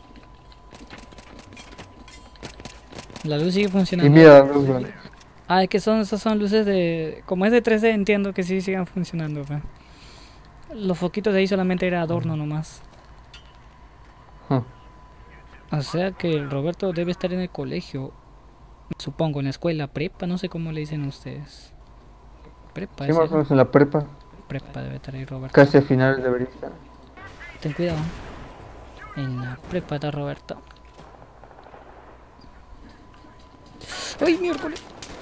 La luz sigue Y funcionando. mira la luz, güey. Ah, es que son, esas son luces de... Como es de tres D, entiendo que sí sigan funcionando, pe. Los foquitos de ahí solamente era adorno nomás. Huh. O sea que Roberto debe estar en el colegio. Supongo, en la escuela, prepa, no sé cómo le dicen ustedes. Prepa, Sí, ese, más o menos en la prepa. prepa debe estar ahí Roberto. Casi a finales debería estar. Ten cuidado. En la prepa está Roberto. ¡Ay, miércoles!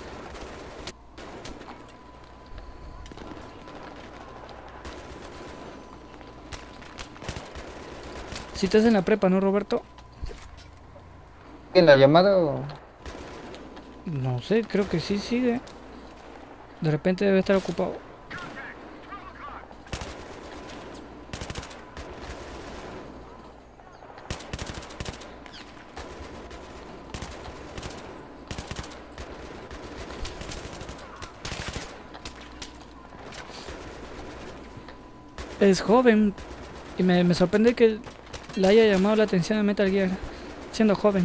Si estás en la prepa, ¿no, Roberto? ¿En la llamada o...? No sé, creo que sí sigue. De repente debe estar ocupado. Es joven y me, me sorprende que le haya llamado la atención a Metal Gear siendo joven.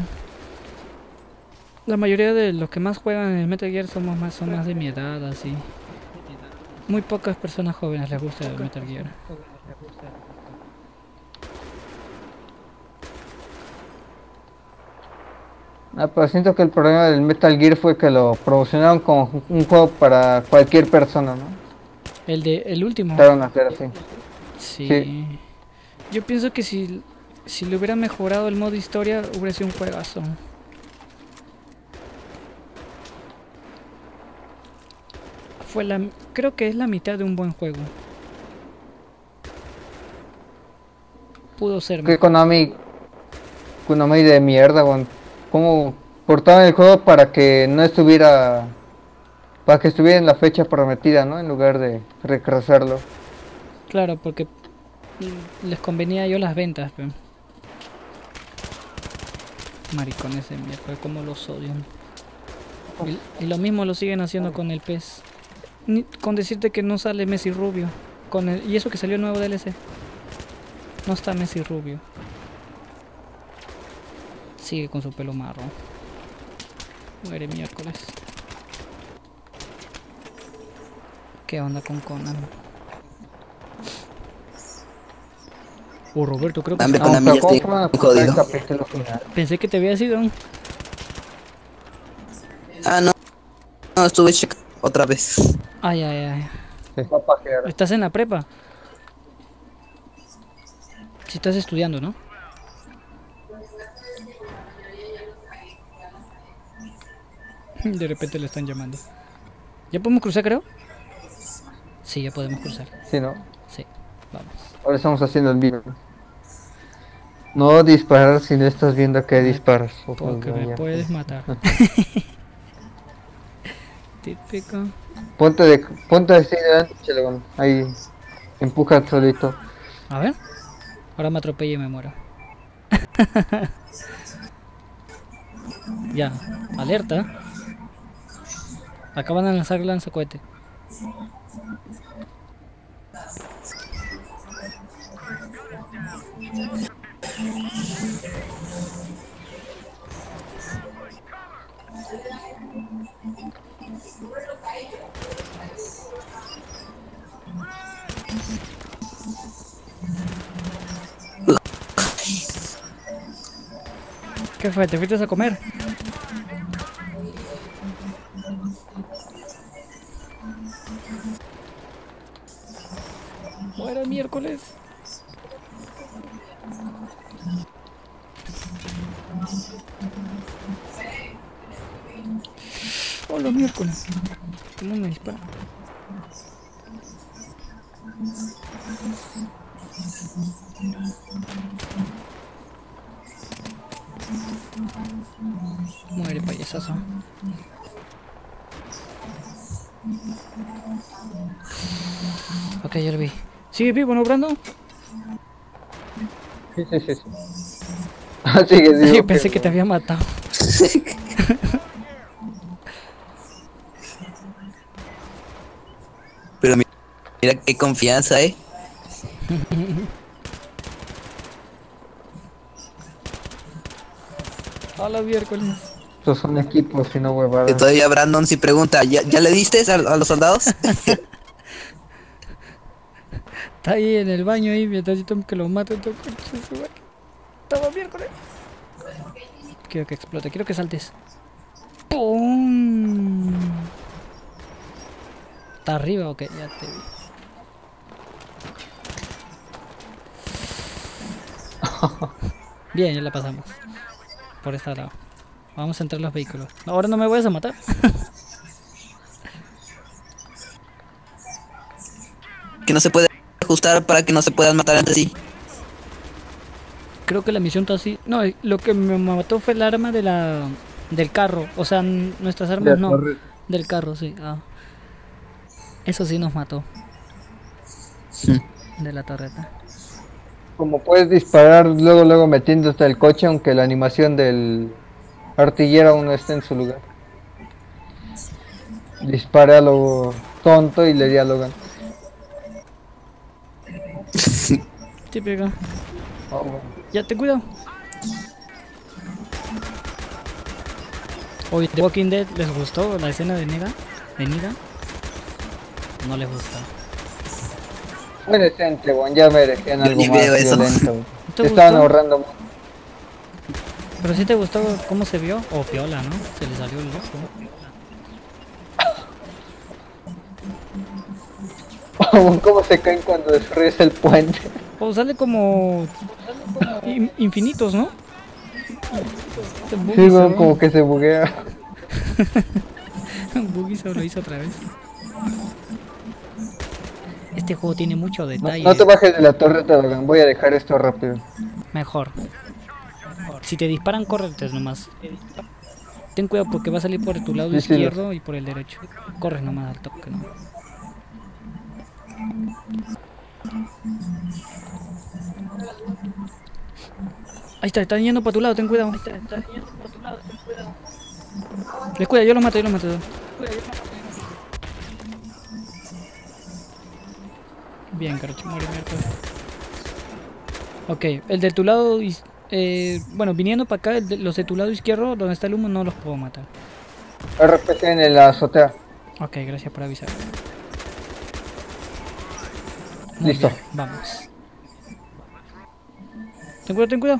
La mayoría de los que más juegan en Metal Gear somos más, son más de mi edad, así. Muy pocas personas jóvenes les gusta el Metal Gear. Ah, pero siento que el problema del Metal Gear fue que lo promocionaron como un juego para cualquier persona, ¿no? El de el último. Trataron de hacer así. Sí. Sí. Yo pienso que si si le hubiera mejorado el modo historia hubiera sido un juegazo. Fue la creo que es la mitad de un buen juego. Pudo ser Que mejor. Konami... Konami de mierda, güey. Cómo portaban el juego para que no estuviera... Para que estuviera en la fecha prometida, ¿no? En lugar de retrasarlo. Claro, porque les convenía yo las ventas, pero... Maricones de mierda, como los odian. Y, y lo mismo lo siguen haciendo con el P E S. Ni- con decirte que no sale Messi Rubio. Con el, y eso que salió el nuevo D L C. No está Messi Rubio. Sigue con su pelo marrón. Muere miércoles. ¿Qué onda con Conan? Oh, Roberto, creo que... Hambre se- con Ah, Konami pero ya ¿cómo estoy fueron a cortar jodido. el capítulo final? Pensé que te había sido. Ah, no. No, estuve check otra vez. Ay, ay, ay. Sí, va a pajear. ¿Estás en la prepa? Si estás estudiando, ¿no? De repente le están llamando. ¿Ya podemos cruzar, creo? Sí, ya podemos cruzar. Sí, ¿no? Sí, vamos. Ahora estamos haciendo el vivo. No disparar si no estás viendo que disparas. Ojo, Porque no, me ya. puedes matar. Típico. Ponte de, ponte así delante, Chelagón. Ahí. Empuja solito. A ver. Ahora me atropella y me muero. Ya, alerta. Acaban de lanzar el lanzacohete. ¿Qué fue? ¿Te fuiste a comer? Muera miércoles. Hola miércoles. ¿Cómo me dispara? Muere payasazo. Ok, ya lo vi. ¿Sigue vivo, no, Brandon? Sí, sí, sí. sí. Así que digo Sí, pensé que no. te había matado. Pero mi- mira qué confianza, eh. Hola miércoles. Estos son equipos y no Que huevadas. todavía Brandon si pregunta, ¿ya, ya le diste a, a los soldados? Está ahí en el baño ahí mientras yo tengo que lo mato. Tengo que... Estaba miércoles. Quiero que explote, quiero que saltes. ¡Pum! ¿Está arriba o qué? Ya te vi. Bien, ya la pasamos. Por este lado. Vamos a entrar los vehículos. Ahora no me vayas a matar. Que no se puede ajustar para que no se puedan matar entre sí. Creo que la misión está así. No, eh, lo que me mató fue el arma de la del carro. O sea, n- nuestras armas Ya, no. corre. Del carro, sí. Ah. Eso sí nos mató. De la torreta. Como puedes disparar luego, luego metiéndote el coche, aunque la animación del artillero aún no esté en su lugar. Dispara a lo tonto y le dialogan. Típica. Oh, bueno. Ya, ten cuidado. Oye, The Walking Dead, ¿les gustó la escena de Negan? ¿De Negan? No les gustó. Muy decente, weón. Ya merecían Yo algo ni más veo eso. violento. weón. ¿Te Se estaban gustó? ahorrando mucho. Pero si te gustó cómo se vio. O piola, ¿no? Se le salió el loco. ¿Cómo se caen cuando destruyes el puente? O sale como... in- infinitos, ¿no? Sí, weón, como que se buguea. Boogie se lo hizo otra vez. Este juego tiene mucho No, detalle. no te bajes de la torre, Logan. Voy a dejar esto rápido. Mejor. Si te disparan, córrete nomás. Ten cuidado porque va a salir por tu lado Sí, sí, lo izquierdo y por el derecho. Corres nomás al toque, ¿no? Ahí está, están yendo para tu lado, ten cuidado. Les cuida, yo los mato, yo los mato. Bien, caracho, muere miércoles. Ok, el de tu lado, is- eh, bueno, viniendo para acá, el de- los de tu lado izquierdo, donde está el humo, no los puedo matar. R P G en la azotea. Ok, gracias por avisar. Muy Listo. bien, vamos. Ten cuidado, ten cuidado.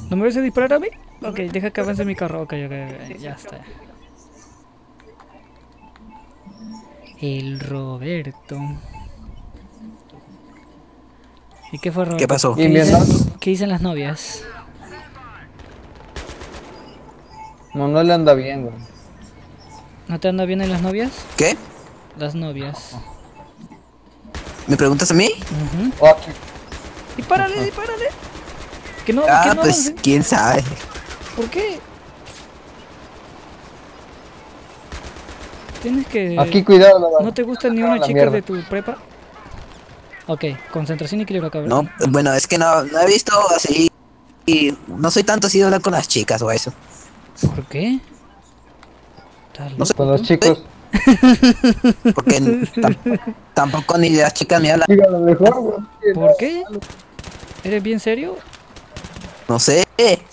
¿No me vas a disparar a mí? Ok, deja que avance mi carro. Ok, ok, ok, ya está. El Roberto. ¿Y qué fue, Roberto? ¿Qué pasó? ¿Qué ¿Y mi dicen, hermano? ¿qué dicen las novias? No, no le anda bien, güey. ¿No te anda bien en las novias? ¿Qué? Las novias. ¿Me preguntas a mí? Ujú. Oh, aquí. Dispárale, dispárale. Que no, Ah, que no pues avance. quién sabe. ¿Por qué? Tienes que... Aquí, cuidado, la ¿No te gustan ni una la chica mierda. de tu prepa? Ok, concentración y equilibrio, cabrón. No, bueno, es que no, no he visto así. Y no soy tanto así de hablar con las chicas o eso. ¿Por qué? ¿Estás No sé. loco Con los tú? chicos. Porque tam- tampoco ni las chicas me hablan. Diga lo mejor, güey. ¿Por qué? ¿Eres bien serio? No sé.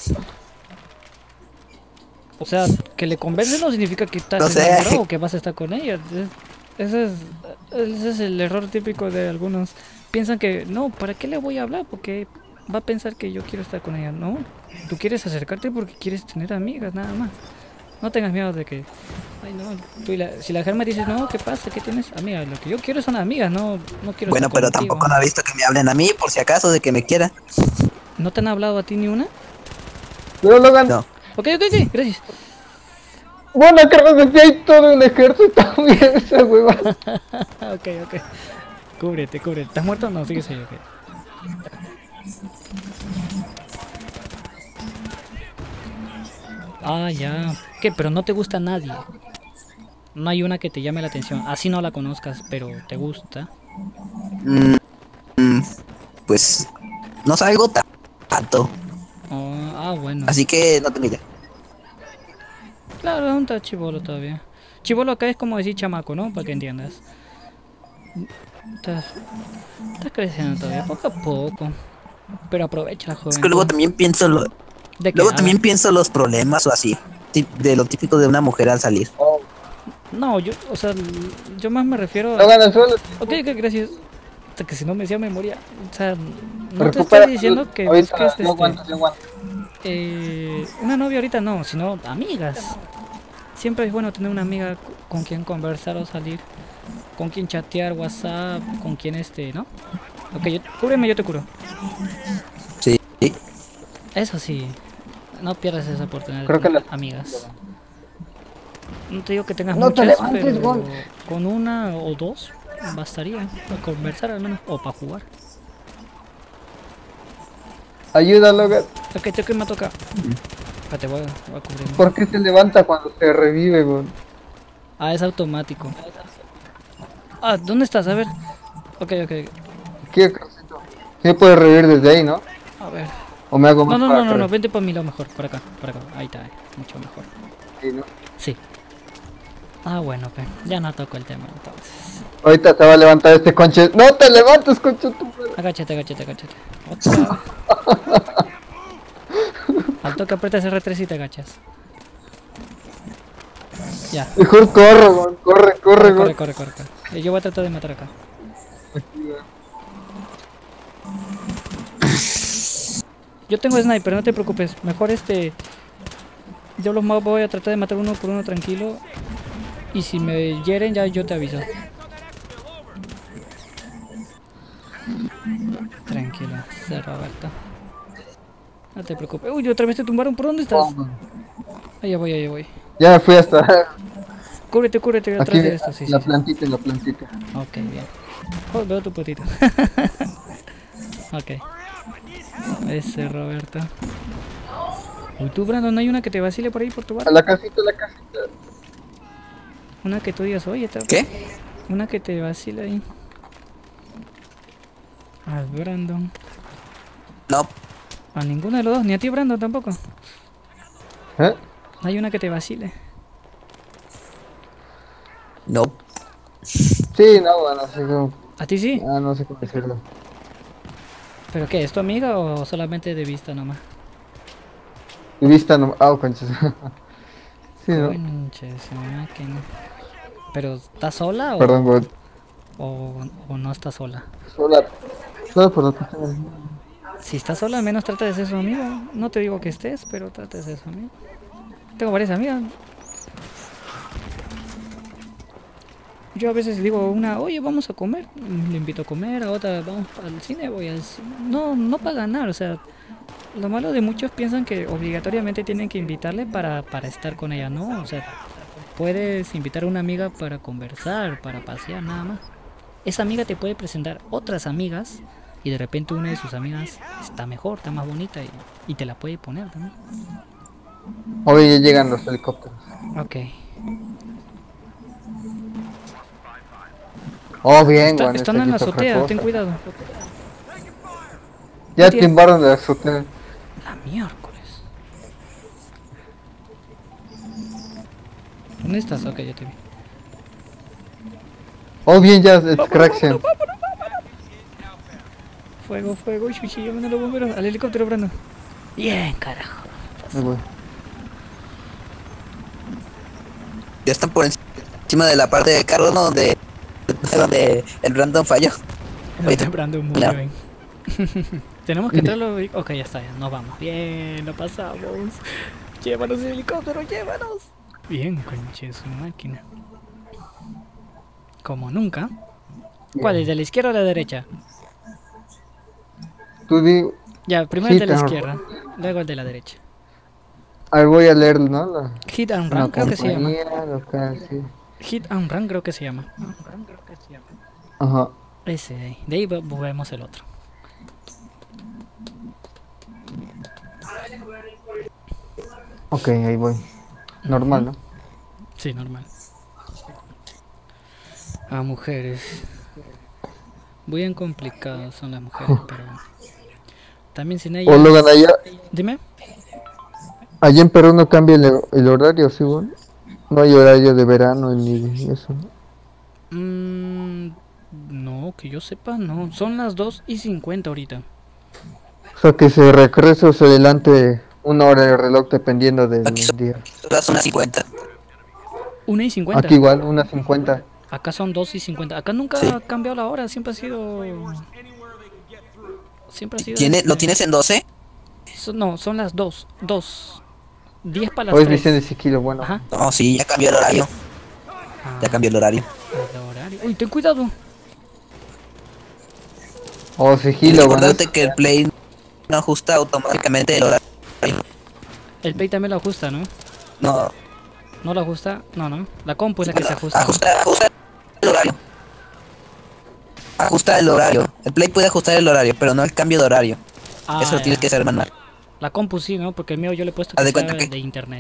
O sea, que le convences no significa que estás No sé. enamorado o que vas a estar con ella. Es- Ese es, ese es el error típico de algunos. Piensan que, no, ¿para qué le voy a hablar? Porque va a pensar que yo quiero estar con ella. No, tú quieres acercarte porque quieres tener amigas, nada más. No tengas miedo de que, ay no, tú y la- si la Germa dices, no, ¿qué pasa? ¿Qué tienes? Amiga, lo que yo quiero son amigas, no, no quiero Bueno, estar pero contigo. tampoco no he visto que me hablen a mí, por si acaso, de que me quieran. ¿No te han hablado a ti ni una? Pero Logan, No. Ok, ok, ok, gracias. bueno, Carlos, decía hay todo un ejército también esa hueva. Ok, ok. Cúbrete, cúbrete. ¿Estás muerto? No, sigues ahí, ok. Ah, ya. ¿Qué? Pero no te gusta nadie. No hay una que te llame la atención. Así no la conozcas, pero te gusta. Mm, mm, pues no salgo ta- tanto. Oh, ah, bueno. Así que no tengo idea. Claro, aún está chivolo todavía. Chivolo acá es como decir chamaco, ¿no? Para que entiendas. Estás, estás creciendo todavía, poco a poco. Pero aprovecha la Es que juventud. luego también pienso lo- ¿De qué? luego A también ver. pienso los problemas o así. tip- De lo típico de una mujer al salir. Oh, No, yo, o sea, l- yo más me refiero a... Logan, al suelo. Ok, ok, gracias. Hasta que si no me decía memoria. O sea, no te Recupera estoy diciendo salud. que Ahorita, busques yo este, aguanto, yo aguanto. eh, una novia ahorita no, sino amigas. Siempre es bueno tener una amiga c- con quien conversar o salir, con quien chatear, WhatsApp, con quien este, ¿no? Ok, yo, cúbreme, yo te curo. Sí. Eso sí, no pierdas esa oportunidad de Creo que tener la- amigas. No te digo que tengas No te muchas, levantes, pero Gon. con una o dos bastaría para conversar al menos, o para jugar. Ayuda, Logan. Ok, tengo que me toca. Espérate, voy a, voy a cubrirme. ¿Por qué se levanta cuando se revive, güey? Ah, es automático. Ah, ¿dónde estás? A ver. Ok, ok. ¿Qué, Carlosito? Sí puede revivir desde ahí, ¿no? A ver. O me hago No, más no, para no, no, acá. no, vente para mi lado mejor. Por acá, por acá. Ahí está, eh, mucho mejor. Sí, ¿no? Sí. Ah, bueno, pues ya no toco el tema entonces. Ahorita se va a levantar este conche. ¡No te levantes, conche! Tu madre! Agáchate, agáchate, agáchate. Otra vez. Al toque aprietas R tres y te agachas. Ya. Mejor corre, güey. Corre, corre, Corre, güey. corre, corre, corre. corre. Eh, Yo voy a tratar de matar acá. Yo tengo sniper, no te preocupes. Mejor este... Yo los más voy a tratar de matar uno por uno tranquilo. Y si me hieren ya yo te aviso. Tranquilo, se Roberto. No te preocupes. Uy, otra vez te tumbaron. ¿Por dónde estás? Allá voy, allá voy. Ya me fui hasta Cúbrete, cúbrete atrás aquí, de esto, sí, sí. la sí. plantita, la plantita. Ok, bien. Oh, veo tu potito. Ok. Ese Roberto. Uy, tú, Brandon, ¿no hay una que te vacile por ahí por tu A bar? la casita, a la casita. Una que tú digas, oye, esta- ¿Qué? una que te vacile ahí. Al Brandon. No. A ninguno de los dos, ni a ti, Brandon, tampoco. ¿Eh? No hay una que te vacile. No. Sí, no, bueno, no sé cómo. ¿A ti sí? Ah, no sé cómo decirlo. ¿Pero qué? ¿Es tu amiga o solamente de vista nomás? Mi vista no. Ah, conches. Sí, no. Conches, máquina. ¿Pero está sola o, Perdón, güey. o, o no está sola? Sola. Solo por lo que tengo. Si estás sola, al menos trata de ser su amigo. No te digo que estés, pero trata de ser su amigo. Tengo varias amigas. Yo a veces digo a una, oye, vamos a comer. Le invito a comer, a otra, vamos al cine, voy al cine. No, no para ganar, o sea, lo malo de muchos piensan que obligatoriamente tienen que invitarle para, para estar con ella, ¿no? O sea, puedes invitar a una amiga para conversar, para pasear, nada más. Esa amiga te puede presentar otras amigas y de repente una de sus amigas está mejor, está más bonita y, y te la puede poner también. Hoy ya llegan los helicópteros. Ok. Oh, bien, Está- Juan, están este en la aquí toca azotea, cosa. ten cuidado. Ya Tía. timbaron de la azotea. La miércoles. ¿Dónde estás? Ok, ya te vi. Oh, bien, ya, extraction. Fuego, fuego, chuchi, llamen a los bomberos. Al helicóptero, Brando. Bien, carajo. Ahí voy. Ya están por encima de la parte de carro, ¿no? Donde, donde el Brandon falló. Ahorita Brando muy No. bien. Tenemos que traerlo. Ok, ya está, ya nos vamos. Bien, lo pasamos. Llévanos el helicóptero, llévanos. Bien, conche su máquina. Como nunca. ¿Cuál es? ¿De la izquierda o de la derecha? Tú di... Ya, primero el de la Hit and- izquierda, luego el de la derecha. Ahí voy a leer, ¿no? La, Hit and la Run creo que se llama. compañía, local, sí. Hit and Run creo que se llama. Ajá. Ese de ahí. De ahí ve- vemos el otro. Ok, ahí voy. Normal, ¿no? Sí, normal. A mujeres. Bien complicadas son las mujeres, pero también sin O ellas. Logan, allá, Dime. allá en Perú no cambia el, el horario, ¿sí, bueno? No hay horario de verano ni de eso, ¿no? Mm, no, que yo sepa, no. Son las dos y cincuenta ahorita. O sea que se regresa o se adelante una hora de reloj dependiendo del Aquí son día. las una cincuenta. una y cincuenta. Aquí igual, una cincuenta. Acá son dos y cincuenta. Acá nunca Sí. ha cambiado la hora, siempre ha sido. Siempre ha sido. ¿Tiene, este, ¿Lo tienes en doce? son- no, son las dos. dos. diez para las Hoy es tres. visión de Siquilo, bueno. Ajá. No, sí, ya cambió el horario. Ah, Ya cambió el horario. el horario. Uy, ten cuidado. O sigilo, bueno. Recordarte que el Play no ajusta automáticamente el horario. El Play también lo ajusta, ¿no? No, ¿No lo ajusta? No, no. La compu es la que se ajusta. ajusta, ajusta el horario. Ajusta el horario. El Play puede ajustar el horario, pero no el cambio de horario. Ah, Eso lo ya. tienes que hacer manual. La compu sí, ¿no? Porque el mío yo le he puesto Haz que de sea cuenta que- de internet.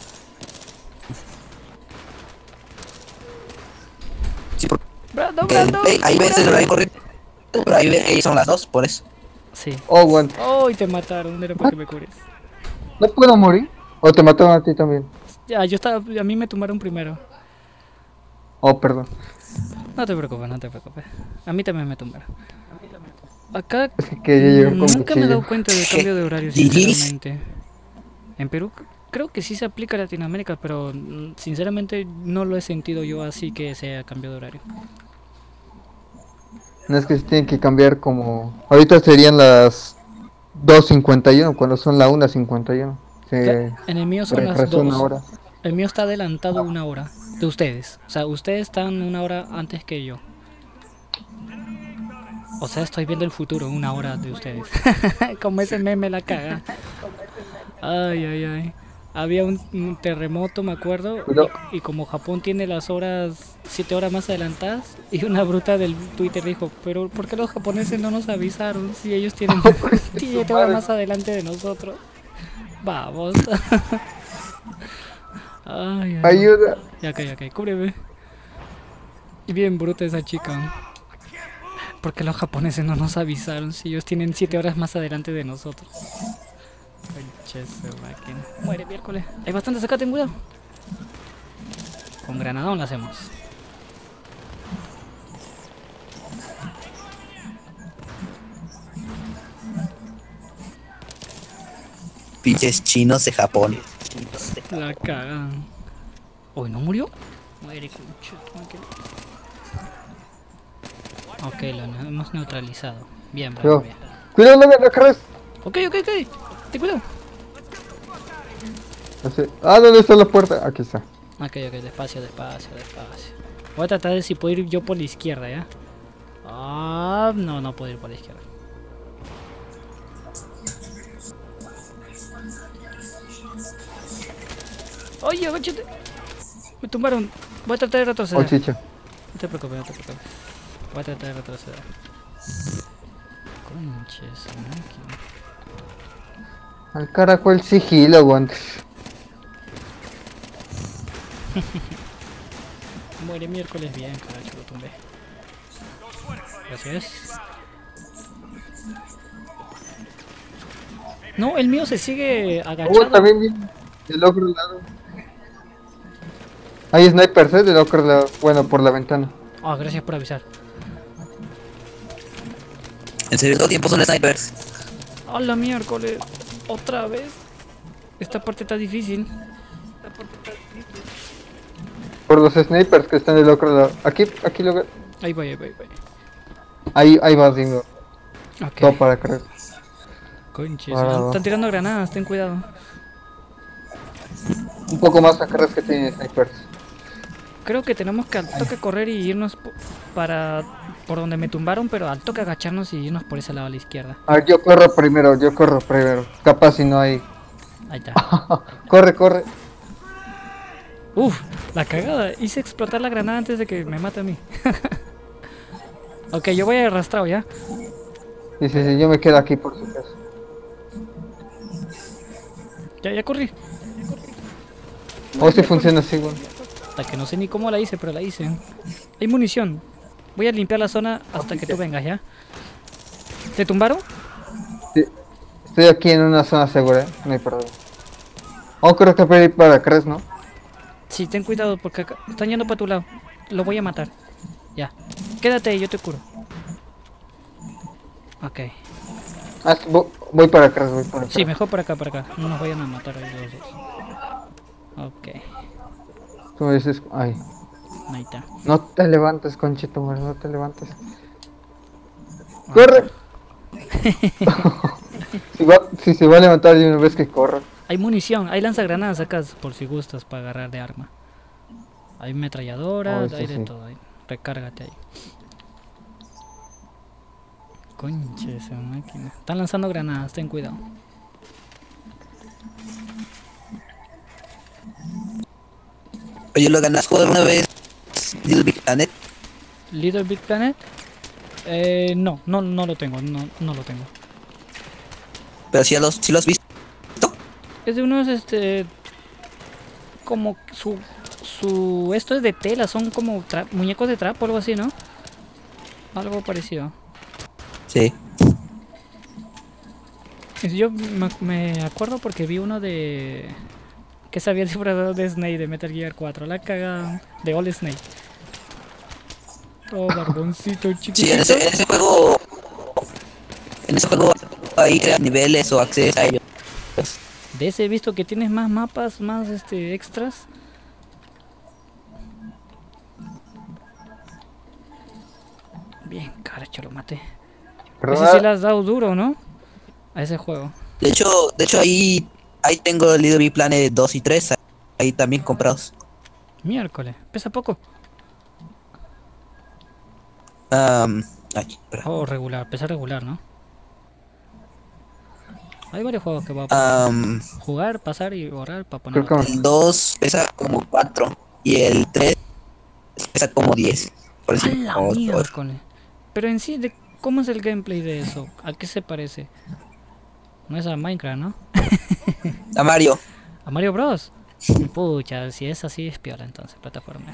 Sí, porque Brando, el Brando. Play, ahí ves el horario correcto, pero ahí ves que son las dos, por eso. Sí. Oh, bueno. ¡Uy, te mataron! Era para que me cures. ¿No puedo morir? ¿O te mataron a ti también? Ya, yo estaba... A mí me tumbaron primero. Oh, perdón. No te preocupes, no te preocupes. A mí también me tumbaron. Acá Es que quería llegar con nunca me he dado cuchillo. cuenta del cambio de horario, ¿Diris? sinceramente. En Perú creo que sí se aplica a Latinoamérica, pero mm, sinceramente no lo he sentido yo así que sea cambio de horario. No es que se tienen que cambiar como... Ahorita serían las dos cincuenta y uno, cuando son la una cincuenta y uno. Se En el mío son las retrasó una dos. hora. El mío está adelantado una hora de ustedes. O sea, ustedes están una hora antes que yo. O sea, estoy viendo el futuro una hora de ustedes. Como ese meme la caga. Ay, ay, ay. Había un, un terremoto, me acuerdo. Pero- Y, y como Japón tiene las horas, siete horas más adelantadas. Y una bruta del Twitter dijo, pero ¿por qué los japoneses no nos avisaron si ellos tienen siete horas más adelante de nosotros? Vamos. Ay, ay. Ayuda. Ya que, ya que, cúbreme. Y bien bruta esa chica. Porque los japoneses no nos avisaron si ellos tienen siete horas más adelante de nosotros. Concha su máquina. Muere miércoles. Hay bastantes acá, ten cuidado. Con granadón lo hacemos. Pinches chinos de Japón. La cagan. Uy, ¿no murió? Muere, concha tu máquina. Ok, lo ne- hemos neutralizado. Bien, Cuidado. bravo, bien. Cuidado, Logan, la carrera. Ok, ok, ok. Ten cuidado. No sé. Ah, ¿dónde está la puerta? Aquí está. Ok, ok, despacio, despacio, despacio. Voy a tratar de si puedo ir yo por la izquierda, ¿ya? Ah, no, no puedo ir por la izquierda. Oye, agáchate. Me tumbaron. Voy a tratar de retroceder. Oh, chicha. No te preocupes, no te preocupes. Voy a tratar de retroceder. Conches, máquina. Al carajo el sigilo, weón. Muere miércoles bien, caracho, lo tumbé. Gracias. No, el mío se sigue Oh, agachado. también viene del otro lado. Hay snipers, eh, del otro lado. Bueno, por la ventana. Ah, gracias por avisar. En serio, todo tiempo son snipers. Hola miércoles, otra vez. Esta parte está difícil. Por los snipers que están del otro lado. Aquí, aquí lo. Ahí voy, ahí voy, ahí voy. Ahí, ahí va, Dingo. Ok. Todo para creer. Conches, Para ah, abajo. están tirando granadas, ten cuidado. Un poco más acá que tienen snipers. Creo que tenemos que al toque correr y irnos po- para por donde me tumbaron, pero al toque agacharnos y irnos por ese lado a la izquierda. A ver, yo corro primero, yo corro primero. Capaz si no hay. Ahí está. Corre, corre. Uf, la cagada. Hice explotar la granada antes de que me mate a mí. Ok, yo voy arrastrado ya. Sí, sí, sí, yo me quedo aquí por si acaso. Ya, ya corrí. O si funciona así, weón. Hasta que no sé ni cómo la hice, pero la hice. Hay munición. Voy a limpiar la zona hasta que tú vengas, ¿ya? ¿Te tumbaron? Sí. Estoy aquí en una zona segura, ¿eh? No hay problema. Oh, creo que puedo ir para Cres, ¿no? Sí, ten cuidado porque acá están yendo para tu lado. Lo voy a matar. Ya. Quédate ahí, yo te curo. Ok. Ah, sí, vo- voy para Cres, voy para Sí, Cres. mejor por acá, por acá. No nos vayan a matar ahí los dos. Ok. Tú me dices, ay. Ahí está. No te levantes, conchito, mujer, no te levantes. ¡Corre! si, va, si se va a levantar de una vez que corra. Hay munición, hay lanzagranadas acá por si gustas para agarrar de arma. Hay metralladoras, Oh, sí, hay de sí. todo. Ahí. Recárgate ahí. Conche esa máquina. Están lanzando granadas, ten cuidado. Oye, ¿lo ganas juego alguna vez? Little Big Planet. Little Big Planet. Eh, no, no, no lo tengo, no, no lo tengo. Pero si los, si lo has visto. Es de unos, este, como su, su, esto es de tela, son como tra- muñecos de trapo, algo así, ¿no? Algo parecido. Sí. Es- Yo me, me acuerdo porque vi uno de, que se había disfrazado de Snake de Metal Gear cuatro, la cagada de All Snake. Oh, barboncito Sí, chiquitito. en ese, en ese juego. En ese juego ahí creas niveles o accedes a ellos. De ese he visto que tienes más mapas, más este extras. Bien, caracho, lo maté. Pero Ese sí le has dado duro, ¿no? A ese juego. De hecho, de hecho ahí, ahí tengo Little Big Planet dos y tres. Ahí también comprados. Miércoles, pesa poco. Um, ay, espera. Oh, regular, pesa regular, ¿no? Hay varios juegos que va a Um, jugar, pasar y borrar para poner. creo que el dos pesa como cuatro y el tres pesa como diez. Por ¡A decir, la o- o- miércoles! Pero en sí, de, ¿cómo es el gameplay de eso? ¿A qué se parece? No es a Minecraft, ¿no? a Mario. ¿A Mario Bros? Pucha, si es así es piola entonces, plataforma.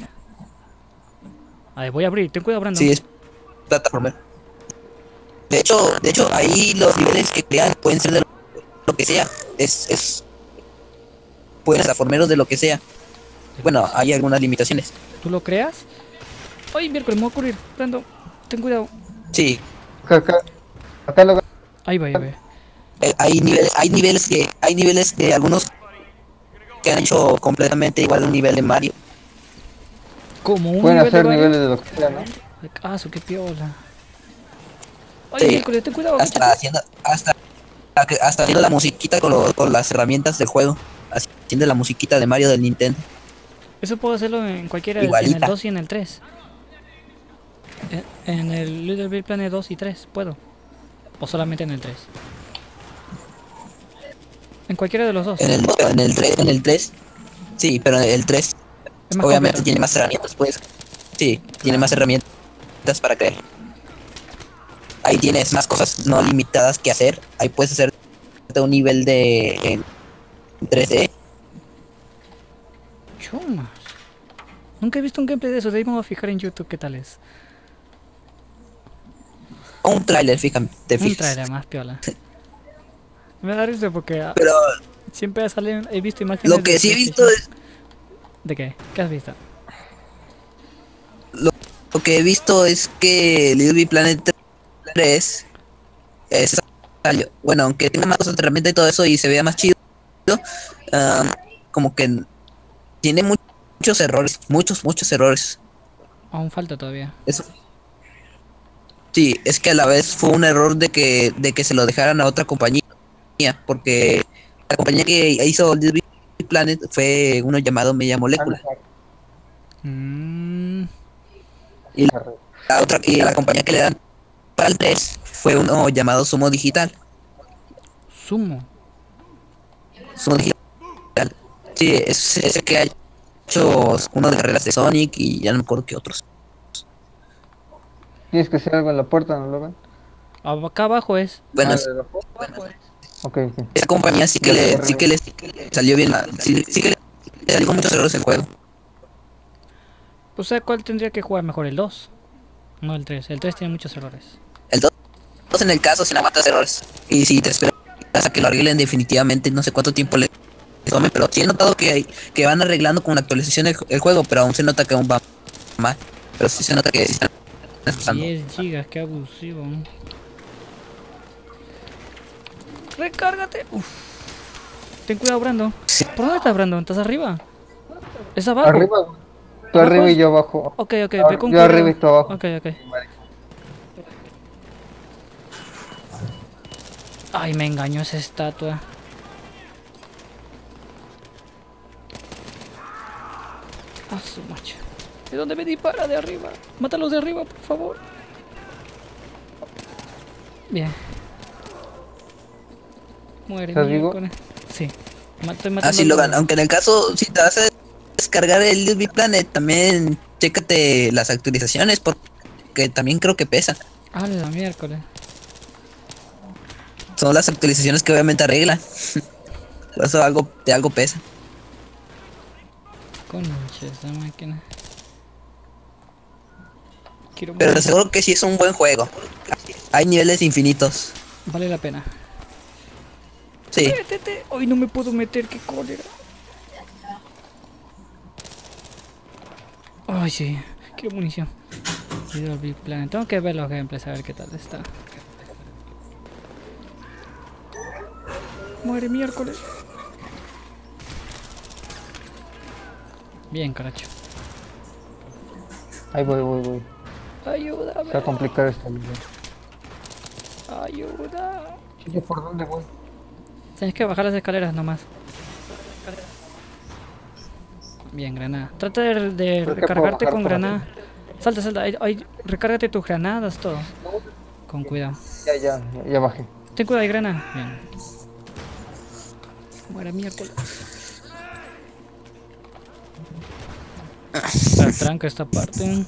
A ver, voy a abrir, ten cuidado, Brandon. Sí, es plataforma. De hecho, de hecho, ahí los niveles que crean pueden ser de lo que sea. Es, es pueden ser plataformeros de lo que sea. Bueno, hay algunas limitaciones. ¿Tú lo creas? ¡Ay, miércoles, me voy a ocurrir! Brandon, ten cuidado. Sí, acá, acá, acá lo Ahí va, ahí va. eh, hay niveles, hay niveles que, hay niveles de algunos que han hecho completamente igual a un nivel de Mario. Como un pueden nivel de hacer Mario. niveles de lo que sea, ¿no? Ah, su qué piola. Ay, Sí. miércoles, ten cuidado. Hasta haciendo, hasta hasta, que- hasta haciendo la musiquita con, lo- con las herramientas del juego. Haciendo la musiquita de Mario del Nintendo. Eso puedo hacerlo en cualquiera, en el Igualita. dos y en el tres. En, en el Little Big Planet dos y tres, ¿puedo? O solamente en el tres. En cualquiera de los dos. En el, en el tres, en el tres, sí, pero el tres Es más obviamente completo. tiene más herramientas, pues. Sí, tiene más herramientas para crear. Ahí tienes más cosas no limitadas que hacer. Ahí puedes hacer un nivel de en tres D. Chumas. Nunca he visto un gameplay de eso, de ahí me voy a fijar en YouTube qué tal es. O un tráiler, fíjate, te Un fijas. trailer más piola. Me da risa porque ah, Pero siempre salen, he visto imágenes lo que de sí he visto PlayStation. es, ¿De qué? ¿Qué has visto? lo, lo que he visto es que Little Big Planet tres es, salió- bueno, aunque tenga más cosas de herramienta y todo eso y se vea más chido, ah, como que tiene mu- muchos errores, muchos, muchos errores. Aún falta todavía. Eso. Sí, es que a la vez fue un error de que, de que se lo dejaran a otra compañía, porque la compañía que hizo Little Big Planet fue uno llamado Media Molecula. Mm, Y la otra, y la compañía que le dan para el tres fue uno llamado Sumo Digital. Sumo. Sumo Digital. Sí, es ese que ha hecho uno de carreras de Sonic y ya no me acuerdo qué otros. Tienes que hacer algo en la puerta, ¿no lo ven? Acá abajo es. Bueno, Ah, es- de la puerta. Ok, ok. esa compañía sí que le, sí que le salió bien, la- sí, sí que le salió con muchos errores el juego. O sea, ¿cuál tendría que jugar mejor? ¿El dos? No el tres. El tres tiene muchos errores. El dos en el caso sin aguantas errores. Y si te esperas a que lo arreglen definitivamente, no sé cuánto tiempo le tome, pero sí he notado que, hay- que van arreglando con la actualización el, el juego, pero aún se nota que aún va mal. Pero sí se nota que sí están esforzando. diez gigas, qué abusivo. ¿No? Recárgate. Uf. Ten cuidado, Brando. Sí. ¿Por dónde estás, Brando? ¿Estás arriba? ¿Es abajo? Arriba, tú ¿Abajo arriba y es? yo abajo. Ok, ok, Yo ve con yo cuidado. arriba y tú abajo. Ok, ok. Ay, me engañó esa estatua. Ah, su macho. ¿De dónde me dispara? De arriba. Mátalos de arriba, por favor. Bien. Muere, ¿Estás vivo? miércoles. Sí. Ma- Estoy matando Así al lo lobo. ganan. Aunque en el caso, si te vas a descargar el Little Big Planet, también chécate las actualizaciones, porque también creo que pesan. Ah, la miércoles. Son las actualizaciones que obviamente arreglan. Por eso algo, de algo pesa. Concha esa máquina. Quiero Pero te morir. aseguro que sí es un buen juego. Hay niveles infinitos. Vale la pena. Sí. Métete. Hoy no me puedo meter, qué cólera. Ay, sí. Quiero munición. Little Big Planet. Tengo que ver los gameplays a ver qué tal está. Muere miércoles. Bien, caracho. Ahí voy, voy, voy. Ayúdame. Se va a complicar esta vida. Ayuda. Chile, ¿por dónde voy? Tienes que bajar las escaleras nomás. Bien, granada. Trata de, de ¿Por qué puedo recargarte bajar con por granada. Salta, salta. Ahí, ahí, recárgate tus granadas, todo. Con cuidado. Ya, ya, ya, ya bajé. Ten cuidado, hay granada. Bien. Muere miércoles. Está tranca esta parte.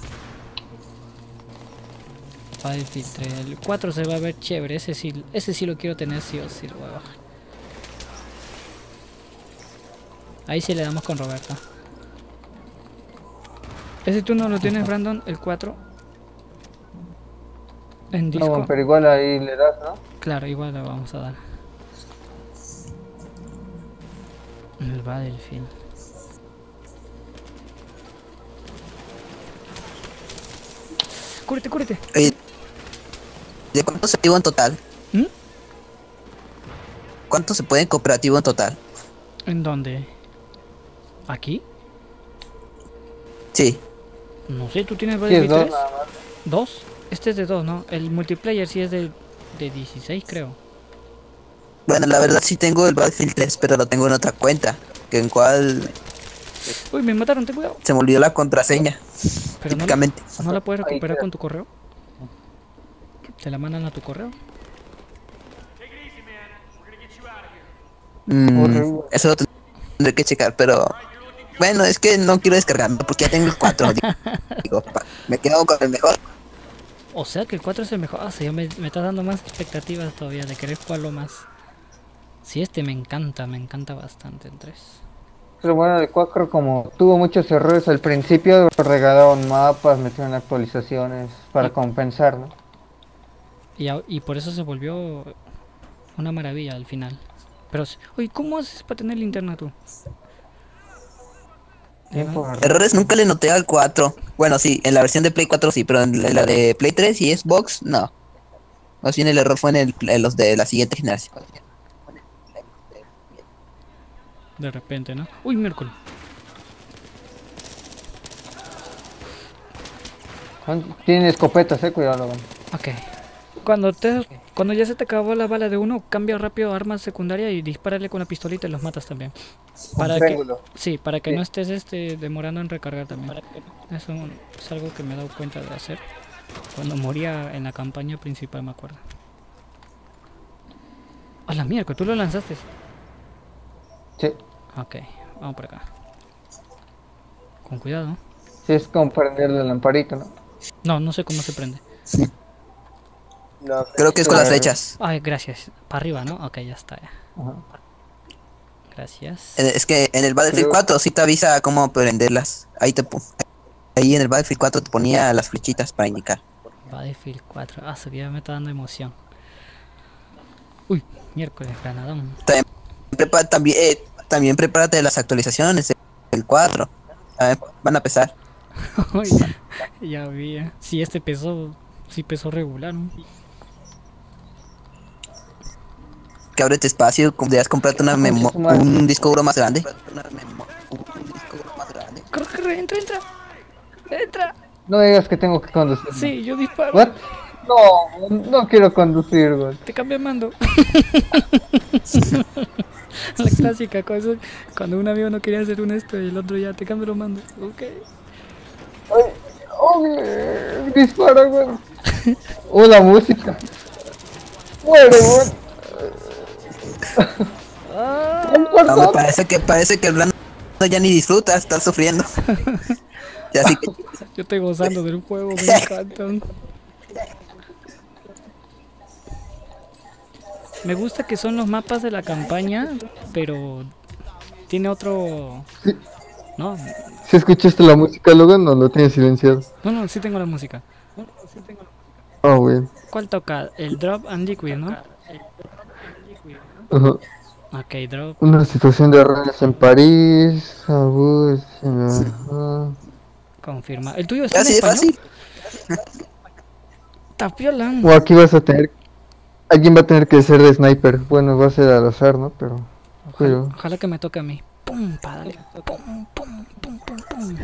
Five y tres. El cuatro se va a ver chévere. Ese sí, ese sí lo quiero tener, sí o sí lo voy a bajar. Ahí sí le damos con Roberta. Ese tú no lo tienes, Brandon, el cuatro. En disco. No, pero igual ahí le das, ¿no? Claro, igual le vamos a dar. El Battlefield. Cúrete, cúrete. Eh, ¿De cuánto se activo en total? ¿Mm? ¿Cuánto se puede en cooperativo en total? ¿En dónde? ¿Aquí? Sí. No sé, ¿tú tienes Sí, es Battlefield dos tres? nada más. ¿Dos? Este es de dos, ¿no? El multiplayer sí es de, de dieciséis, creo. Bueno, la verdad sí tengo el Battlefield tres, pero lo tengo en otra cuenta, que en cual Uy, me mataron, ten cuidado. se me olvidó la contraseña, Pero no la, típicamente. no la puedes Ahí recuperar queda. con tu correo. Te la mandan a tu correo. Mm, Horrible. eso lo tendré que checar, pero bueno, es que no quiero descargarlo porque ya tengo el cuatro. Digo, pa- me quedo con el mejor. O sea que el cuatro es el mejor. Ah, sí, ya me, me está dando más expectativas todavía de querer jugarlo más. Sí, este me encanta, me encanta bastante el tres. Pero bueno, el cuatro como tuvo muchos errores al principio, regalaron mapas, metieron actualizaciones para Y- compensar, ¿no? Y, a- y por eso se volvió una maravilla al final. Pero, sí- oye, ¿cómo haces para tener linterna tú? Tiempo de Errores nunca le noté al cuatro. Bueno, sí, en la versión de Play cuatro sí, pero en la en la de Play tres y Xbox no. Más bien el error fue en, el, en los de la siguiente generación. De repente, ¿no? Uy, miércoles. Tiene escopetas, eh, cuidado. Logan. Ok. Cuando te, cuando ya se te acabó la bala de uno, cambia rápido a arma secundaria y dispárale con la pistolita y los matas también. Para que, triángulo. sí, para que Sí. no estés este demorando en recargar también. Eso es algo que me he dado cuenta de hacer. Cuando moría en la campaña principal, me acuerdo. A la mierda, tú lo lanzaste. Sí, Ok, vamos por acá. Con cuidado. sí es como prender la lamparita, ¿no? No, no sé cómo se prende. La Creo que es con las flechita flechas. Ay, gracias. Para arriba, ¿no? Ok, ya está. Ya. Ajá. Gracias. Eh, Es que en el Battlefield Creo- cuatro sí te avisa cómo prenderlas. Ahí te pu- ahí en el Battlefield cuatro te ponía las flechitas para indicar. Battlefield cuatro. Ah, ya me está dando emoción. Uy, miércoles, granadón. También, prepa- también, eh, también prepárate de las actualizaciones del cuatro. A ver, van a pesar. Uy, ya vi. eh. Sí, este pesó. Sí, pesó regular. ¿no? Que ábrete espacio, com- debías comprarte una Concha memo- su madre. un disco duro más grande. Corre, corre, entra, entra. Entra. No digas que tengo que conducir. Sí, yo disparo. ¿What? No, no quiero conducir, güey. Te cambia el mando. La clásica cosa. Cuando un amigo no quería hacer un esto y el otro ya te cambia los mandos. Ok. Ay, oh, eh, dispara, güey. Oh, la música. Muere, güey. Ah, No, No, me perdón. parece que parece que el blando ya ni disfruta, está sufriendo. Y así que yo estoy gozando del juego, me encantan. Me gusta que son los mapas de la campaña, pero tiene otro... No, Si escuchaste la música, Logan, no lo tienes silenciado. no, no, sí tengo la música. Ah, güey. ¿Cuál toca? El Drop and Liquid, ¿no? Ajá. Ok, Drop. Una situación de redes en París. Abus, ajá. Confirma. ¿El tuyo está en así de español? fácil. Está piola. O aquí vas a tener. Alguien va a tener que ser de sniper. Bueno, va a ser al azar, ¿no? Pero. Ojalá, pero- ojalá que me toque a mí. Pum, pa, dale. Pum, pum, pum, pum, pum.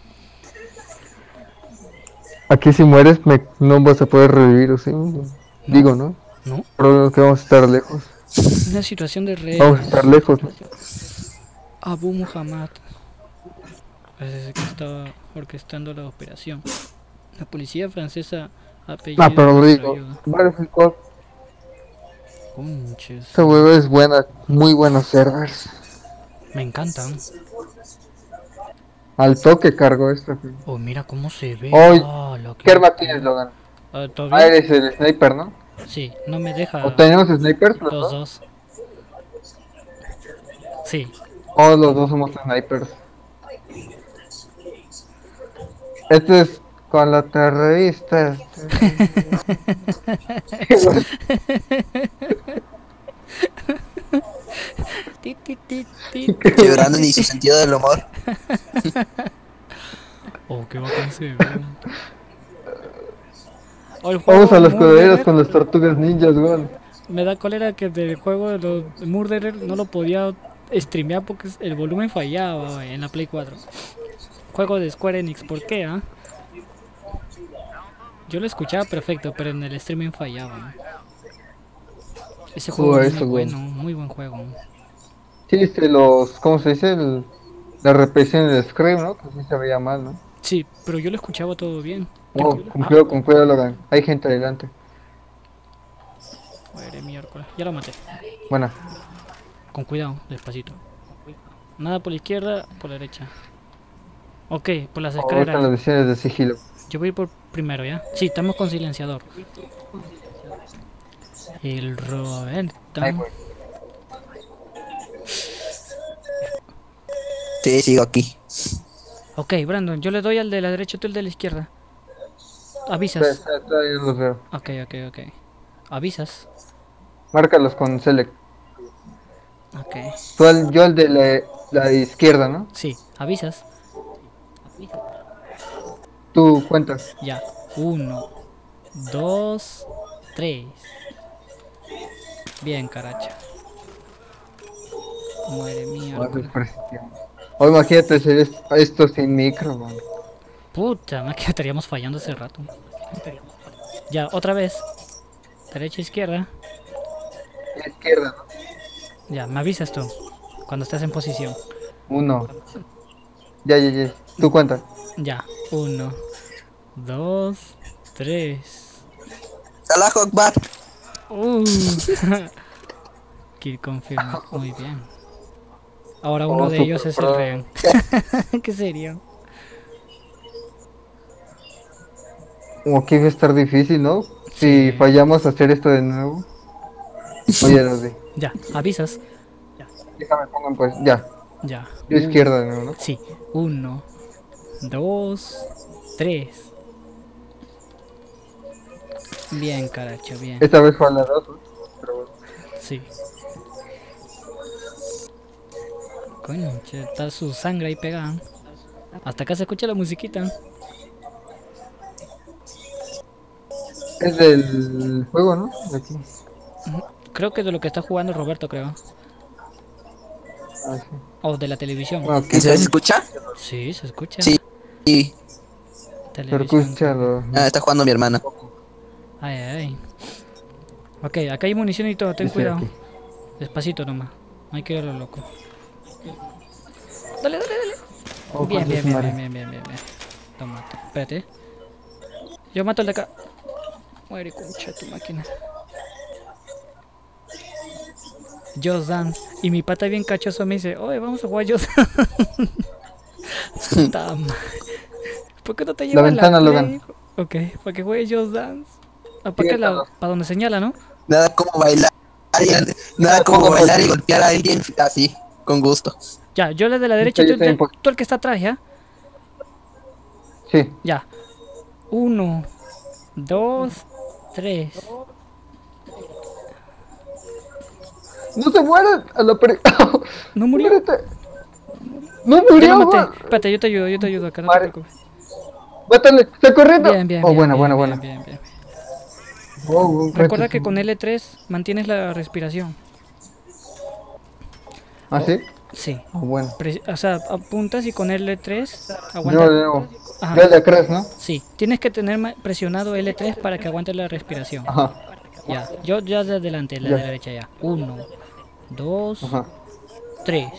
Aquí si mueres, me, no vas a poder revivir, ¿o sí? Digo, ¿no? ¿No? Creo que vamos a estar lejos. Una situación de red. Vamos a estar lejos, ¿no? Abu Muhammad. Parece que estaba orquestando la operación. La policía francesa ha pedido Ah, pero lo nuestra digo. ayuda. Battlefield cuatro, Conches. esta hueva es buena, muy buenos servers. Me encantan. Al toque cargo esto. Oh, mira cómo se ve. Hoy, Ah, lo que- ¿Qué arma tienes, Logan? Ah, ¿todo Ah, bien? eres el sniper, ¿no? Sí, no me deja. ¿O tenemos snipers los Los dos? dos. Sí. Oh, los dos somos snipers. Este es con la terrorista. Ti, ti, ti, ti. Quebrando ni su sentido del humor. Oh, qué bacán se ve. Oh, el Vamos juego a los Murderer, coderos con las tortugas ninjas, weón. me da cólera que del juego de los Murderer no lo podía streamear porque el volumen fallaba wey, en la Play cuatro. Juego de Square Enix, ¿por qué? Ah? Yo lo escuchaba perfecto, pero en el streaming fallaba. Ese Juego juego es eso, muy güey. bueno, muy buen juego. Sí, este, los, ¿cómo se dice? El, la repetición del Scream, ¿no? Que sí se veía mal, ¿no? Sí, pero yo lo escuchaba todo bien. Yo Oh, escu- con ah, cuidado, con cuidado, Logan. Hay gente adelante. madre miércoles. Ya lo maté. Buena. Con cuidado, despacito. Nada por la izquierda, por la derecha. Ok, por las Oh, están las escaleras. decisiones de sigilo. Yo voy por primero, ¿ya? Sí, estamos con silenciador. El Roberto. Ahí voy. Sí, sigo aquí. Ok, Brandon, yo le doy al de la derecha, tú el de la izquierda. Espera, Avisas. espera, todavía no los veo. Ok, ok, ok. Avisas. Márcalos con select. Ok. Tú al, yo al de la, la izquierda, ¿no? Sí, avisas. Tú cuentas. Ya. Uno, dos, tres. Bien, caracha. Madre mía. Oh, eso es presión. O imagínate hacer es- esto sin micro, man. Puta, más que estaríamos fallando hace rato. Ya, otra vez. Derecha, izquierda. Izquierda, ¿no? Ya, me avisas tú. Cuando estés en posición. Uno. Ya, ya, ya. Tú cuentas. Ya. Uno, dos, tres. Allahu Akbar. Uh. Kill confirmed. Muy bien. Ahora uno Oh, de ellos super es el pro. Rean. ¿Qué serio? Como que iba a estar difícil, ¿no? Sí. Si fallamos hacer esto de nuevo. Oye, los de. Ya, avisas. Déjame pongan pues. Ya. Ya. Yo Un- izquierda de nuevo, ¿no? Sí. Uno, dos, tres. Bien, caracho, bien. Esta vez fue a la dos, ¿no? Pero bueno. Sí. Concha, está su sangre ahí pegada. Hasta acá se escucha la musiquita. Es del juego, ¿no? De aquí. Creo que de lo que está jugando Roberto, creo. Ah, sí. O de la televisión. Bueno, ¿Se quítalo. escucha? Sí, se escucha. Sí. Sí. Pero Televisión. escúchalo. Ah, está jugando mi hermana. Ay, ay, ay. Ok, acá hay munición y todo, ten Dice cuidado. aquí. Despacito nomás. No hay que ir a lo loco. Dale, dale, dale. Oh, Bien, concha bien, su bien, madre. bien, bien, bien, bien. Lo mato. Espérate. Yo mato al de acá. Muere, concha tu máquina. Just Dance. Y mi pata bien cachoso me dice, oye, vamos a jugar Just Dance. Puta madre. ¿Por qué no te llevas la ventana, Play? Logan. Ok, para que juegue Just Dance. Ah, ¿para qué lado? Para donde señala, ¿no? Nada como bailar. Nada como bailar y golpear a alguien así, con gusto. Ya, yo le de la derecha, yo tú, también ya- puedo. tú el que está atrás, ¿ya? Sí. Ya. Uno, dos, tres. ¡No se mueran! A la per... ¿No murió? Muérete. ¡No Ya lo murió, maté. güey! Espérate, yo te ayudo, yo te ayudo acá, no te Madre. preocupes. ¡Mátale! ¡Está corriendo! Bien, bien, Oh, bien. buena, bien, buena, bien, buena. bien, bien. Oh, oh, Recuerda gracias. que con L tres mantienes la respiración. ¿Ah, sí? Sí. Oh, bueno. Pre- o sea, apuntas y con L tres Yo aguanta. leo. Ajá. Yo el de atrás, ¿no? Sí, tienes que tener ma- presionado L tres para que aguante la respiración. Ajá. Ya, yo ya de adelante, la Ya. de derecha ya. Uno, dos, Ajá. tres.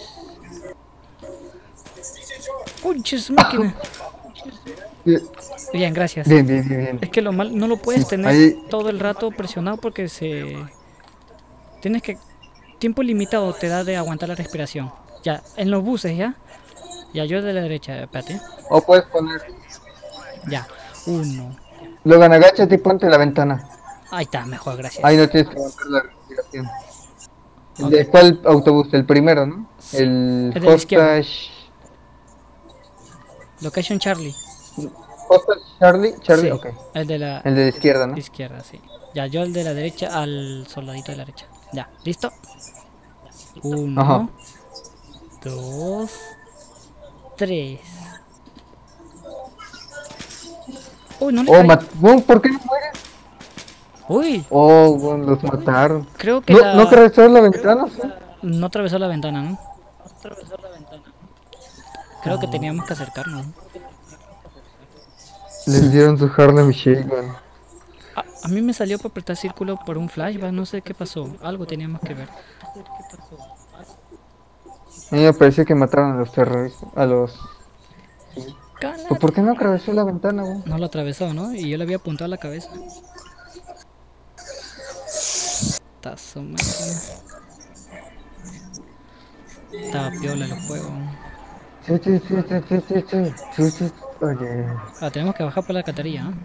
¡Conches, máquina! Bien, Bien, gracias. bien, bien, bien. bien. Es que lo mal, no lo puedes tener Ahí- todo el rato presionado porque se... Tienes que... Tiempo limitado te da de aguantar la respiración. Ya, en los buses, ¿ya? Ya, yo de la derecha, espérate. O puedes poner. Ya, uno. Logan, agáchate y ponte en la ventana. Ahí está, mejor, gracias. Ahí no tienes que aguantar la respiración. Ok. ¿De cuál autobús? El primero, ¿no? Sí, El el de la izquierda. Hostage. Location Charlie. Hostage Charlie. Charlie, Sí, ok. el de la El de la izquierda, ¿no? izquierda, sí. Ya, yo el de la derecha al soldadito de la derecha. Ya, ¿listo? Uno, Ajá. dos, tres. Uy, no le Oh, caí. mat- bueno, ¿por qué no mueres? Uy, Oh, bueno, los mataron. creo que ¿No, la... ¿no atravesó la ventana? Sí. No atravesó la ventana, ¿no? Creo que teníamos que acercarnos. Les dieron su Harlem Shake, man. A, a mí me salió por apretar círculo por un flashback, no sé qué pasó. Algo teníamos que ver. A mí me parece que mataron a los terroristas, a los... Cala. ¿Pues por qué no atravesó la ventana, güey? No lo atravesó, ¿no? Y yo le había apuntado a la cabeza. Tazo máquina. Estaba piola el juego. Sí, sí, sí, sí, sí, sí, sí, sí, sí. Oye, Ah, tenemos que bajar por la alcantarilla, ¿no?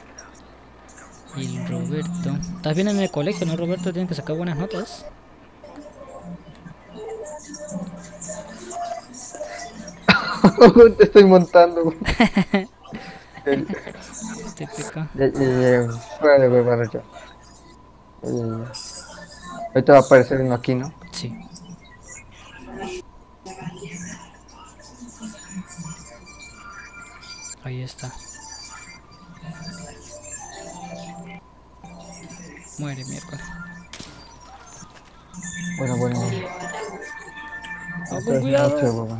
Y el Roberto. ¿Estás bien en el colegio, no, Roberto? Tienes que sacar buenas notas. te estoy montando, güey. El- Típico. Ya, ya, ya, fuera, güey, para allá. Eh, Ahorita va a aparecer uno aquí, ¿no? Sí. Ahí está. Muere miércoles. Bueno, bueno, bueno. Oh, con Entonces, cuidado. noche, güey.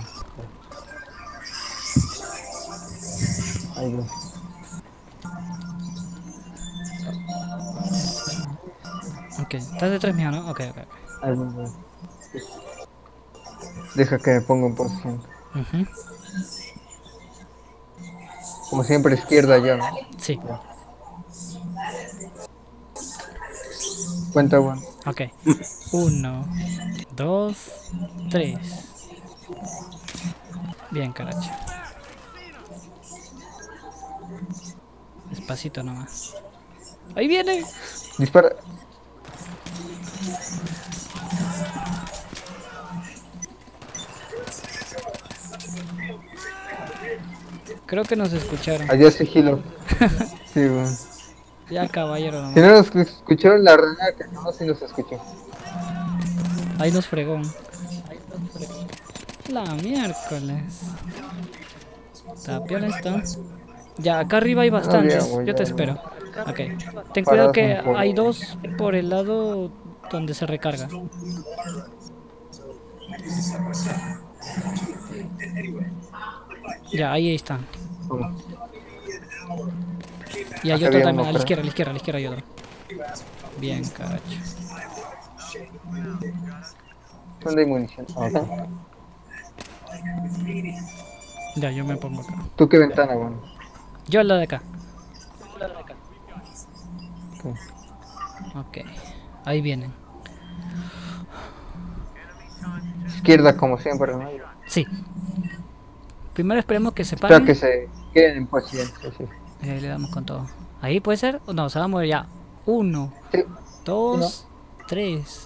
Ahí va. Ok, estás detrás mío, ¿no? Ok, ok, ok. Ahí va, güey. Deja que me ponga en posición. Ujú. Como siempre, izquierda ya, ¿no? Sí, Ya. Cuenta, güey. ok. Uno, dos, tres. Bien, caracho. Despacito nomás. ¡Ahí viene! Dispara. Creo que nos escucharon. Adiós, sigilo. Sí, güey. Ya, caballero Si no nomás. nos escucharon la rana, que no, sí nos escuchó. Ahí nos fregó. La miércoles. Está piola esto. Ya, acá arriba hay No, bastantes. bien, güey, Yo ya, te ya. espero. Ok. Ten cuidado Parados que en polvo. hay dos por el lado donde se recarga. Ya, ahí están. Vamos. Y hay Acá otro había también. uno, A la creo. izquierda, a la izquierda, a la izquierda hay otro. Bien, caracho. ¿Dónde hay munición? Ah, ok. Ya, yo me pongo acá. ¿Tú qué ventana, güey? Yo al lado de acá. Ok. Ok. Ahí vienen. Izquierda, como siempre, ¿no? Sí. Primero esperemos que se Espero paren. que se queden en posición. Sí, sí. Eh, le damos con todo. Ahí puede ser. O no, se va a mover ya. Uno, Sí, dos, tres.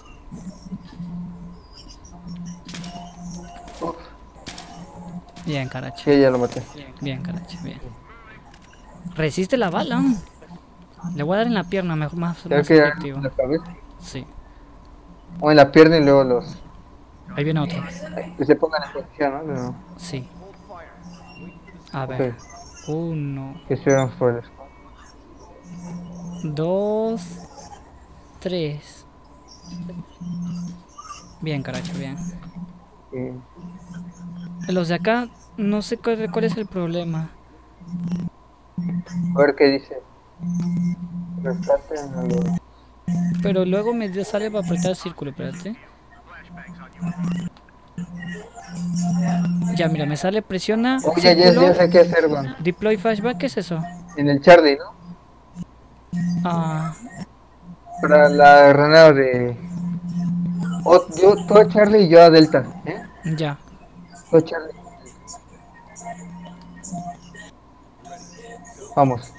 Uf, Bien, caracho. sí, ya lo maté. Bien, caracho, bien. Resiste la bala. Le voy a dar en la pierna, mejor, más, Tengo más que dar efectivo. en la cabeza. Sí. O en la pierna y luego los... Ahí viene otro. Que se pongan en posición, ¿no? No. Sí. A ver. Ok. Uno, Que estuvieron por el spawn. dos, tres. Bien, caracho, bien. Sí. Los de acá, no sé cuál, cuál es el problema. A ver qué dice. Rescaten a los... Pero luego me dio- sale para apretar el círculo, espérate. Ya, mira, me sale presiona Oh, ya, ya, círculo, ya sé qué hacer, güey. deploy flashback, ¿qué es eso? En el Charlie, ¿no? Ah, Para la granada de... Oh, yo, tú a Charlie y yo a Delta, ¿eh? ya. Tú a Charlie. Vamos.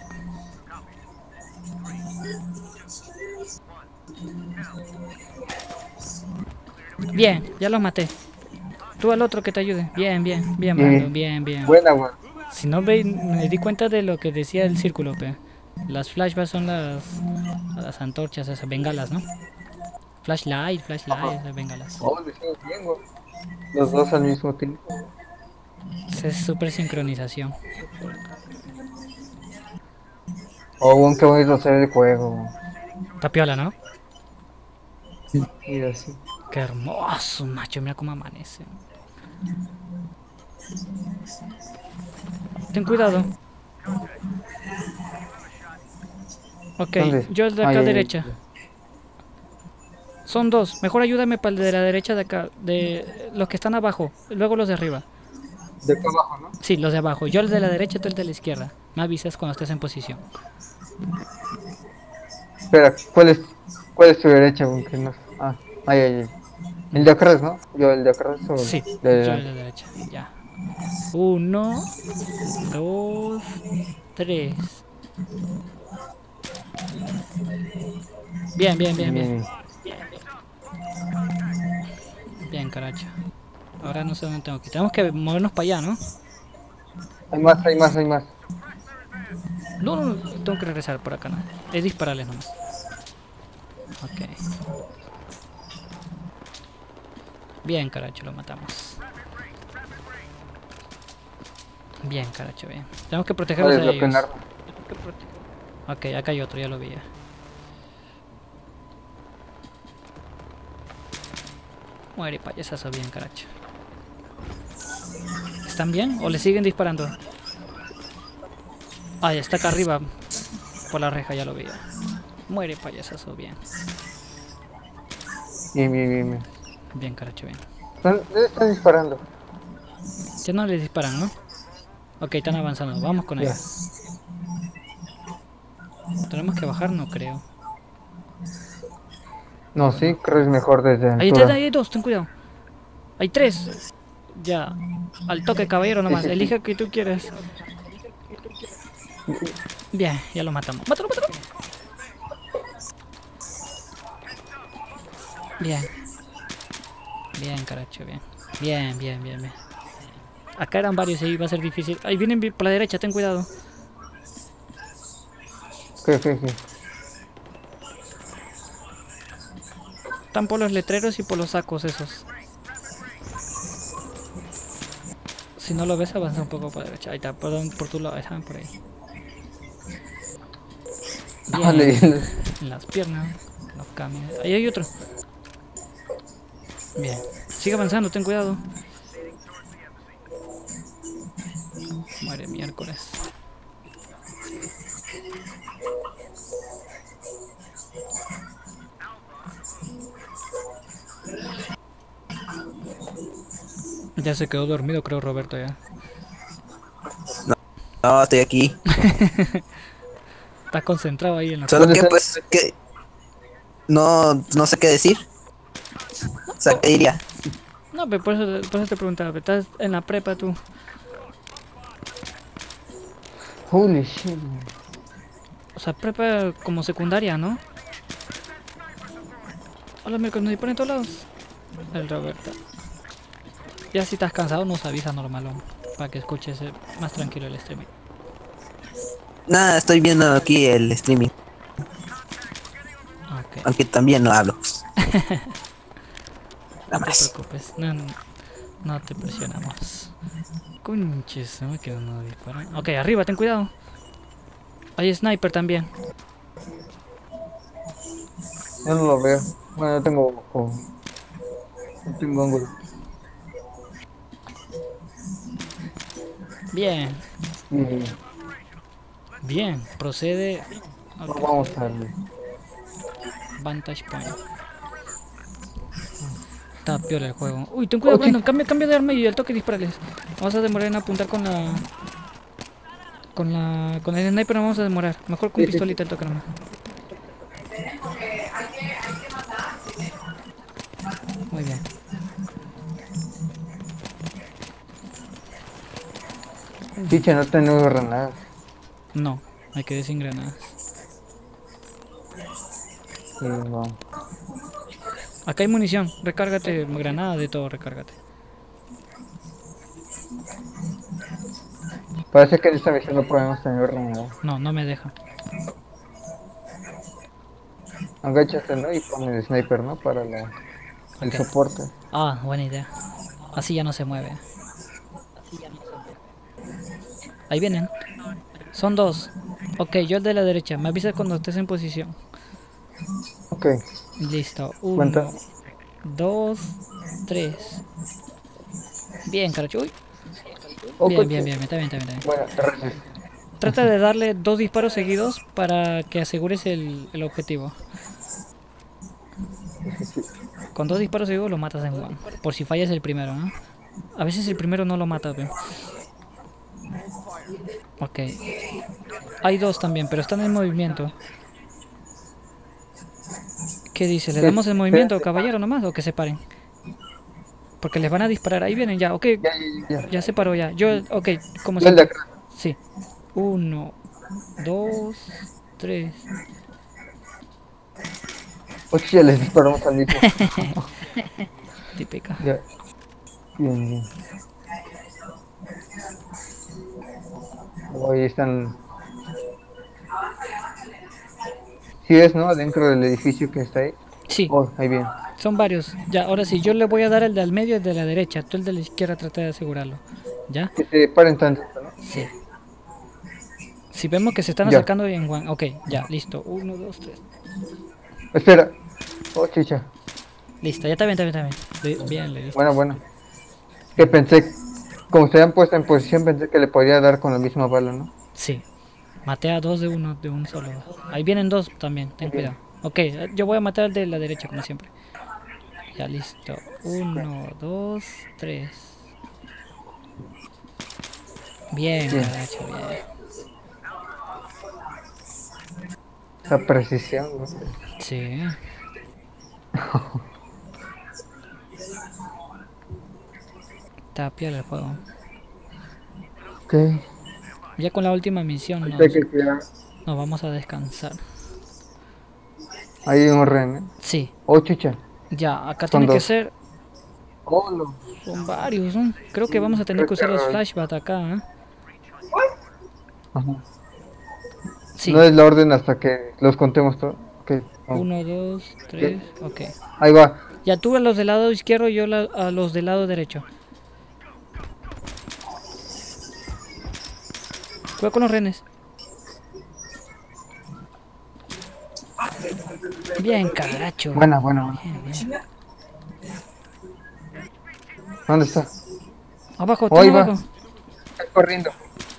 Bien, ya los maté. Tú al otro que te ayude. Bien, bien, bien, Bien. Brandon, bien, bien. Buena, güey. Si no ve, me di cuenta de lo que decía el círculo, pe. Las flashbacks son las las antorchas, esas bengalas, ¿no? Flashlight, flashlight, esas bengalas. Oh, lo hicimos bien, güey. Los dos al mismo tiempo. Es súper sincronización. Oh, güey, qué bonito se ve el juego, güey. Está piola, ¿no? Mira, sí. Qué hermoso, macho, mira cómo amanece. Ten cuidado. Ok, ¿Dónde? yo el de Ah, acá ya, ya, derecha. ya. Son dos. Mejor ayúdame para el de la derecha de acá. De los que están abajo. Luego los de arriba. De acá abajo, ¿no? Sí, los de abajo. Yo el de la derecha, tú el de la izquierda. Me avisas cuando estés en posición. Espera, ¿cuál es, cuál es tu derecha? Porque no... Ah, ay, ay, ay. El de atrás, ¿no? Yo el de atrás o el Sí, de yo el de adelante. la derecha. Ya. Uno, dos, tres. Bien, bien, bien, bien. Bien. Bien, caracha. Ahora no sé dónde tengo que ir. Tenemos que movernos para allá, ¿no? Hay más, hay más, hay más. No, no, no. Tengo que regresar por acá, ¿no? Es dispararles nomás. Ok. Bien, caracho, lo matamos. Bien, caracho, bien. Tenemos que protegerlos Vale, a lo que en ellos. arma. Ok, acá hay otro, ya lo vi ya. Muere payasazo, bien, caracho. ¿Están bien? ¿O le siguen disparando? Ah, ya está acá arriba. Por la reja, ya lo vi ya. Muere payasazo, bien. Bien, bien, bien, bien. Bien, caracho, bien. ¿Dónde dónde están disparando? Ya no les disparan, ¿no? Ok, están avanzando. Vamos con Ya. ellos. ¿Tenemos que bajar? No creo. No, sí, creo que es mejor desde Ahí está, altura. ahí hay dos, ten cuidado. Hay tres. Ya. Al toque, caballero, Sí, nomás. sí, sí. Elige que tú quieres. Bien, ya lo matamos. ¡Mátalo, mátalo! Bien. Bien, caracho, bien. Bien, bien, bien, bien. Acá eran varios y va a ser difícil. Ahí vienen por la derecha, ten cuidado. Ok, ok, ok. Están por los letreros y por los sacos esos. Si no lo ves, avanza un poco por la derecha. Ahí está, perdón, por tu lado. Ahí están por ahí. Vale, Bien. bien. En las piernas. Los cambios. Ahí hay otro. Bien. Sigue avanzando, ten cuidado. Muere miércoles. Ya se quedó dormido, creo, Roberto, ya. No, estoy aquí. Está concentrado ahí en lo que... Solo ¿Dónde que está? pues que no, no sé qué decir. O sea, ¿qué diría? No, pero por eso, por eso te preguntaba. ¿Estás en la prepa tú? Holy shit. O sea, prepa como secundaria, ¿no? Hola, miércoles, nos disponen todos lados. El Roberto. Ya si estás cansado nos avisa normalón. Para que escuches eh, más tranquilo el streaming. Nada, estoy viendo aquí el streaming. Ok. Aunque también no hablo. No Nada te más. preocupes. No, no te presionamos. Conches, no me quedo no disparan. Ok, arriba, ten cuidado. Hay sniper también. Yo no lo veo. Bueno, yo tengo ojo. No tengo ángulo. Bien, Bien. bien. Procede. No, Ok, vamos a darle. vantage point. Está piola el juego. Uy, ten cuidado, Oh, Brandon. sí. Cambia, cambia de arma y al toque disparales. Vamos a demorar en apuntar con la. Con la. Con el sniper no vamos a demorar. Mejor con Sí, sí, sí. pistolita al toque nomás. Muy bien. Dicha, no tengo granadas. No, hay que sin granadas. Sí, no. Acá hay munición. Recárgate granada de todo, recárgate. Parece que en esta misión no podemos tener granadas. No, no me deja. Agáchate, ¿no? Y pon el sniper, ¿no? Para la, el Ok. soporte. Ah, buena idea. Así ya no se mueve. Ahí vienen. Son dos. Ok, yo el de la derecha. Me avisas cuando estés en posición. Ok, Listo. cuenta. Uno, dos, tres. Bien, caracho. Uy. Oh, Bien, bien, coche. bien. Está bien, está bien, está bien. Bueno, gracias. trata de darle dos disparos seguidos para que asegures el, el objetivo. Con dos disparos seguidos lo matas en one. Por si fallas el primero, ¿no? A veces el primero no lo mata, ¿ve? Ok. Hay dos también, pero están en movimiento. ¿Qué dice? ¿Le damos el movimiento, caballero, nomás? ¿O que se paren? Porque les van a disparar. Ahí vienen ya, ok. Ya, ya, ya. Ya se paró ya. Yo, ok, como Ya el de siempre. acá. Sí. Uno, dos, tres. Oye, ya les disparamos al mismo. Típica. Ya. Bien, bien. Oh, ahí están. Sí es, ¿no? Dentro del edificio que está ahí. Sí, Oh, ahí bien. son varios. Ya, ahora sí, yo le voy a dar el del medio y el de la derecha. Tú el de la izquierda trata de asegurarlo. ¿Ya? Que se paren tanto, ¿no? Sí. Si vemos que se están Ya. acercando en one. Ok, ya, listo. Uno, dos, tres. Espera. Oh, chicha. Listo, ya está bien, está bien, está bien. Le- Bien, le diste. Bueno, bueno. Que pensé, como se han puesto en posición, pensé que le podía dar con la misma bala, ¿no? Sí. Maté a dos de uno, de un solo. Ahí vienen dos también, ten Bien. cuidado. Ok, yo voy a matar al de la derecha como siempre. Ya listo. Uno, dos, tres. Bien, Bien. caracho, bien. Esa precisión, ¿no? Sí. Está piola el juego. Ok. Ya con la última misión nos, Hay que cuidar. nos vamos a descansar. Ahí hay un rehén, ¿eh? Sí, Oh, chicha. ya, acá Son tiene que dos. ser. Oh, no. Son varios, ¿no? Creo que vamos a tener que usar los flashbacks acá, ¿eh? Ajá. Sí. No es la orden hasta que los contemos todos. Ok. Oh. Uno, dos, tres, ok. Ahí va. Ya tú a los del lado izquierdo y yo la- a los del lado derecho. Cuidado con los renes. Bien, caracho. Buena, buena, buena. Bien, bien. ¿Dónde está? Abajo, Oh, ahí está va. abajo. Está corriendo.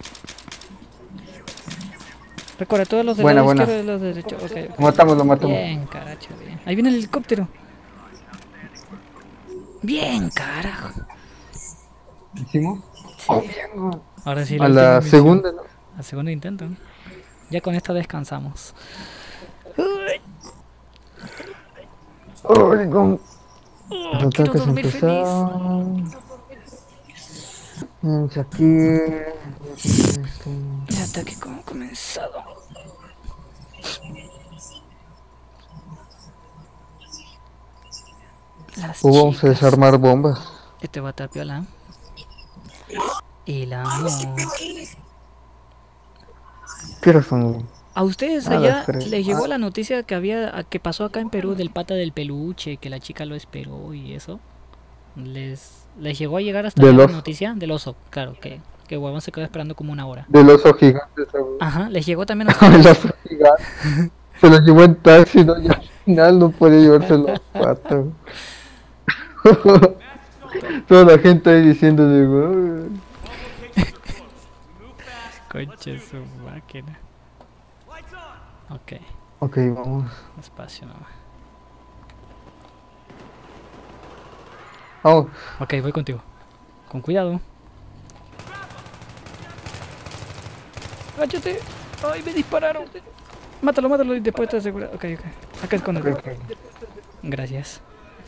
Recuerda, todos los del Buena, lado buena. izquierdo y los del derecho. Ok, ok. Lo matamos, lo matamos. Bien, caracho, bien. Ahí viene el helicóptero. Bien, carajo. ¿Hicimos? Sí. Oh, bien. Ahora sí, A última la misión. segunda, ¿no? Al segundo intento. Ya con esta descansamos. Uy, Ay, no. oh, No quiero tengo que dormir feliz. empezar. Vamos aquí. Ya está aquí como comenzado. Las O vamos a chicas. desarmar bombas. Este va a estar piola. El amor. ¿Qué horas son? ¿A ustedes A las allá tres. les llegó Ah. la noticia que había a- que pasó acá en Perú del pata del peluche, que la chica lo esperó y eso? ¿Les, les llegó a llegar hasta Del allá la oso. noticia? Del oso, claro, que, que huevón se quedó esperando como una hora. Del oso gigante. ¿Sabes? Ajá, les llegó también a El ustedes. oso gigante. Se lo llevó en taxi, ¿no? Y al final no puede llevárselo a pata. güey. Toda la gente ahí diciéndole, güey. Conche su máquina. Ok, Ok, vamos. despacio nomás. Vamos. Ok, voy contigo. Con cuidado. ¡Agáchate! ¡Ay, me dispararon! Mátalo, mátalo y después te aseguras. Ok, ok. Acá escóndete. Ok, ok. Gracias.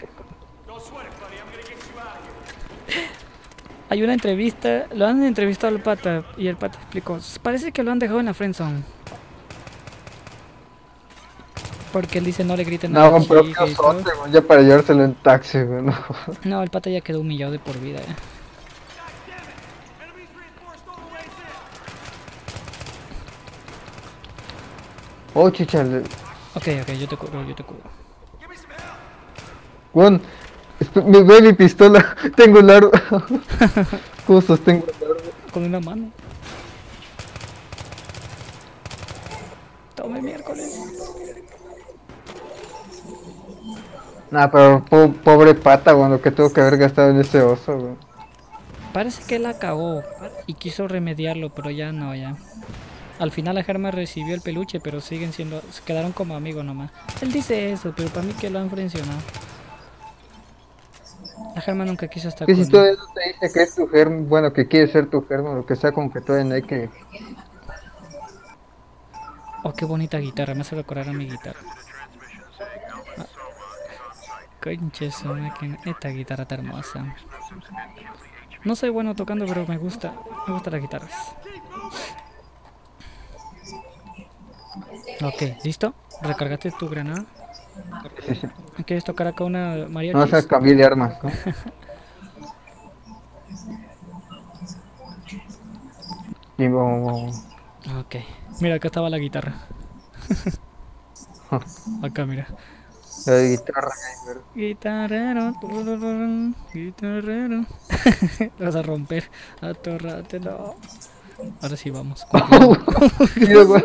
Hay una entrevista, lo han entrevistado al pata y el pata explicó. Parece que lo han dejado en la friendzone. Porque él dice no le griten a No, la pero chica qué y todo. osote, güey, ya para llevárselo en taxi, güey. No. No, el pata ya quedó humillado de por vida. eh. Oh, chicha. le- Ok, ok, yo te cubro, yo te cubro. Juan, esp- me ve mi pistola. Tengo el arma. ¿Cómo sostengo el arma? Con una mano. Tome miércoles. Nah, pero po- pobre pata, güey, lo que tuvo que haber gastado en ese oso, güey. Parece que él la cagó y quiso remediarlo, pero ya no, ya. Al final la Germa recibió el peluche, pero siguen siendo, se quedaron como amigos nomás. Él dice eso, pero para mí que lo han frencionado. La Germa nunca quiso estar Que con si él. todavía no te dice que es tu germo, bueno, que quiere ser tu germo, lo que sea, como que todavía no hay que... Oh, qué bonita guitarra, me hace recordar a mi guitarra. Ah, conche su máquina, esta guitarra está hermosa. No soy bueno tocando, pero me gusta, me gustan las guitarras. Ok, ¿listo? ¿Recargaste tu granada? Sí, sí. ¿Quieres tocar acá una No, o mariachis? sea, cambié de armas, ¿no? Y vamos... Ok, mira, acá estaba la guitarra. Acá, mira. La de guitarra gamer. Guitarrero, turururun, guitarrero. Lo vas a romper. Atórratelo. Ahora sí vamos. Tío, güey.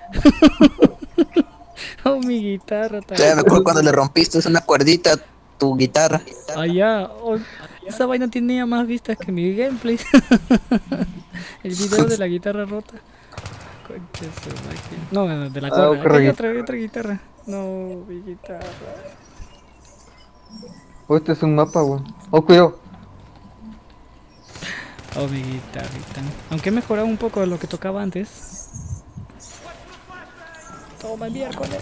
Oh, mi guitarra Ya me también. acuerdo cuando le rompiste una cuerdita a tu guitarra. Allá. Oh, esa vaina tenía más vistas que mi gameplay. El video de la guitarra rota. Concha su máquina. No, no, de la Ah, cuerda. Acá hay correcto. otra, hay otra guitarra. No, mi guitarra. Oh, este es un mapa, güey. Oh, cuidado. Oh, mi guitarrita. Aunque he mejorado un poco de lo que tocaba antes. Toma miércoles.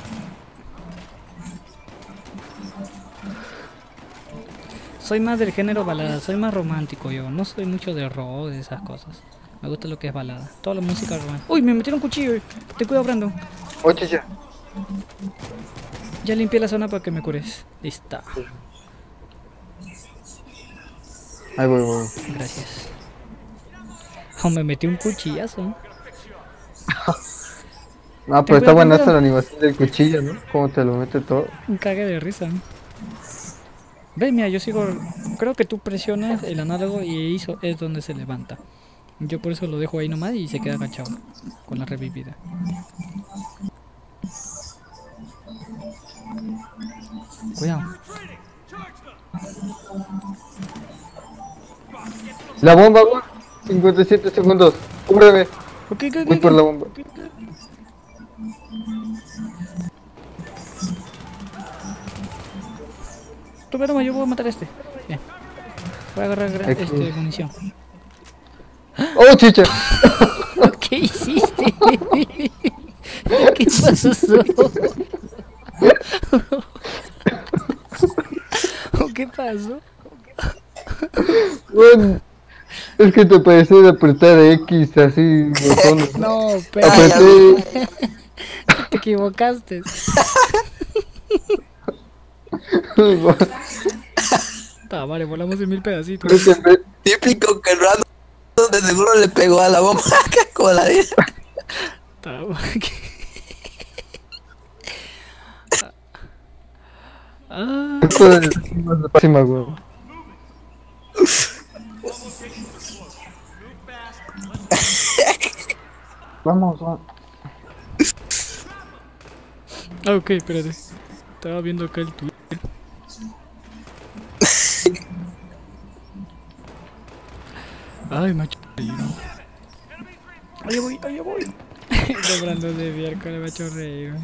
Soy más del género balada, soy más romántico yo. No soy mucho de rock, de esas cosas. Me gusta lo que es balada. Toda la música romántica. Uy, me metieron un cuchillo. Te cuido, Brandon. Oh, chicha. Ya limpié la zona para que me cures. Listo. Ahí voy, voy. Gracias. Oh, me metí un cuchillazo. Ah, pero está buena esta la animación del cuchillo, ¿no? Cómo te lo mete todo. Un cague de risa. Ve, mira, yo sigo. Creo que tú presionas el análogo y eso es donde se levanta. Yo por eso lo dejo ahí nomás y se queda agachado con la revivida. Cuidado. La bomba, güey. cincuenta y siete segundos. Cúbreme. Ok, ok, Voy ok. por la bomba. Tú pero yo voy a matar a este. Bien. Voy a agarrar gra- Aquí. este munición. Oh, chicha. ¿Qué hiciste? ¿Qué pasó? ¿Qué pasó? Bueno, es que te parecía de apretar X así, botones. No, pero Apreté. te equivocaste. Ah, vale, volamos en mil pedacitos. Creo que en vez- Típico que el random de seguro le pegó a la bomba con la vida. Ah, vale. Ah, Esto es más de próxima, güey. Vamos, vamos. ah, ok, espérate. Estaba viendo acá el Twitter. Ay, macho. Ahí voy, ahí voy. Logrando de miércoles me ha hecho reír.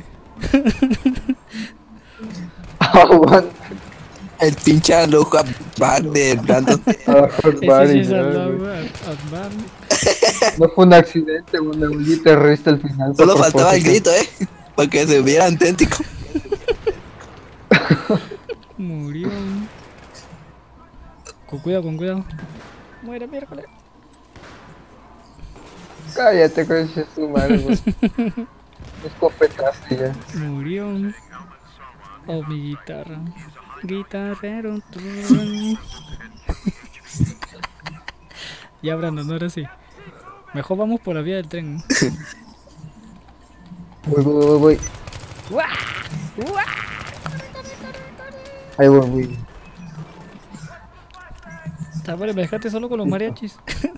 Aguanta. El pinche aloja bar de Brandon. Abajo el bar Ese sí y es ya, Allahu güey. Akbar. No fue un accidente, güey. Un guitarrista al final. Solo fue a faltaba el propósito. grito, eh. Para que se viera auténtico. Murió. Con cuidado, con cuidado. Muere miércoles. Cállate, coche, su madre, güey. Escopetazo ya. Murió. Oh, mi guitarra. Guitarrero. Trun. Ya, Brandon, ahora sí. Mejor vamos por la vía del tren. Voy, voy, voy, voy. Ahí voy, voy. Está bueno, me dejaste solo con los mariachis.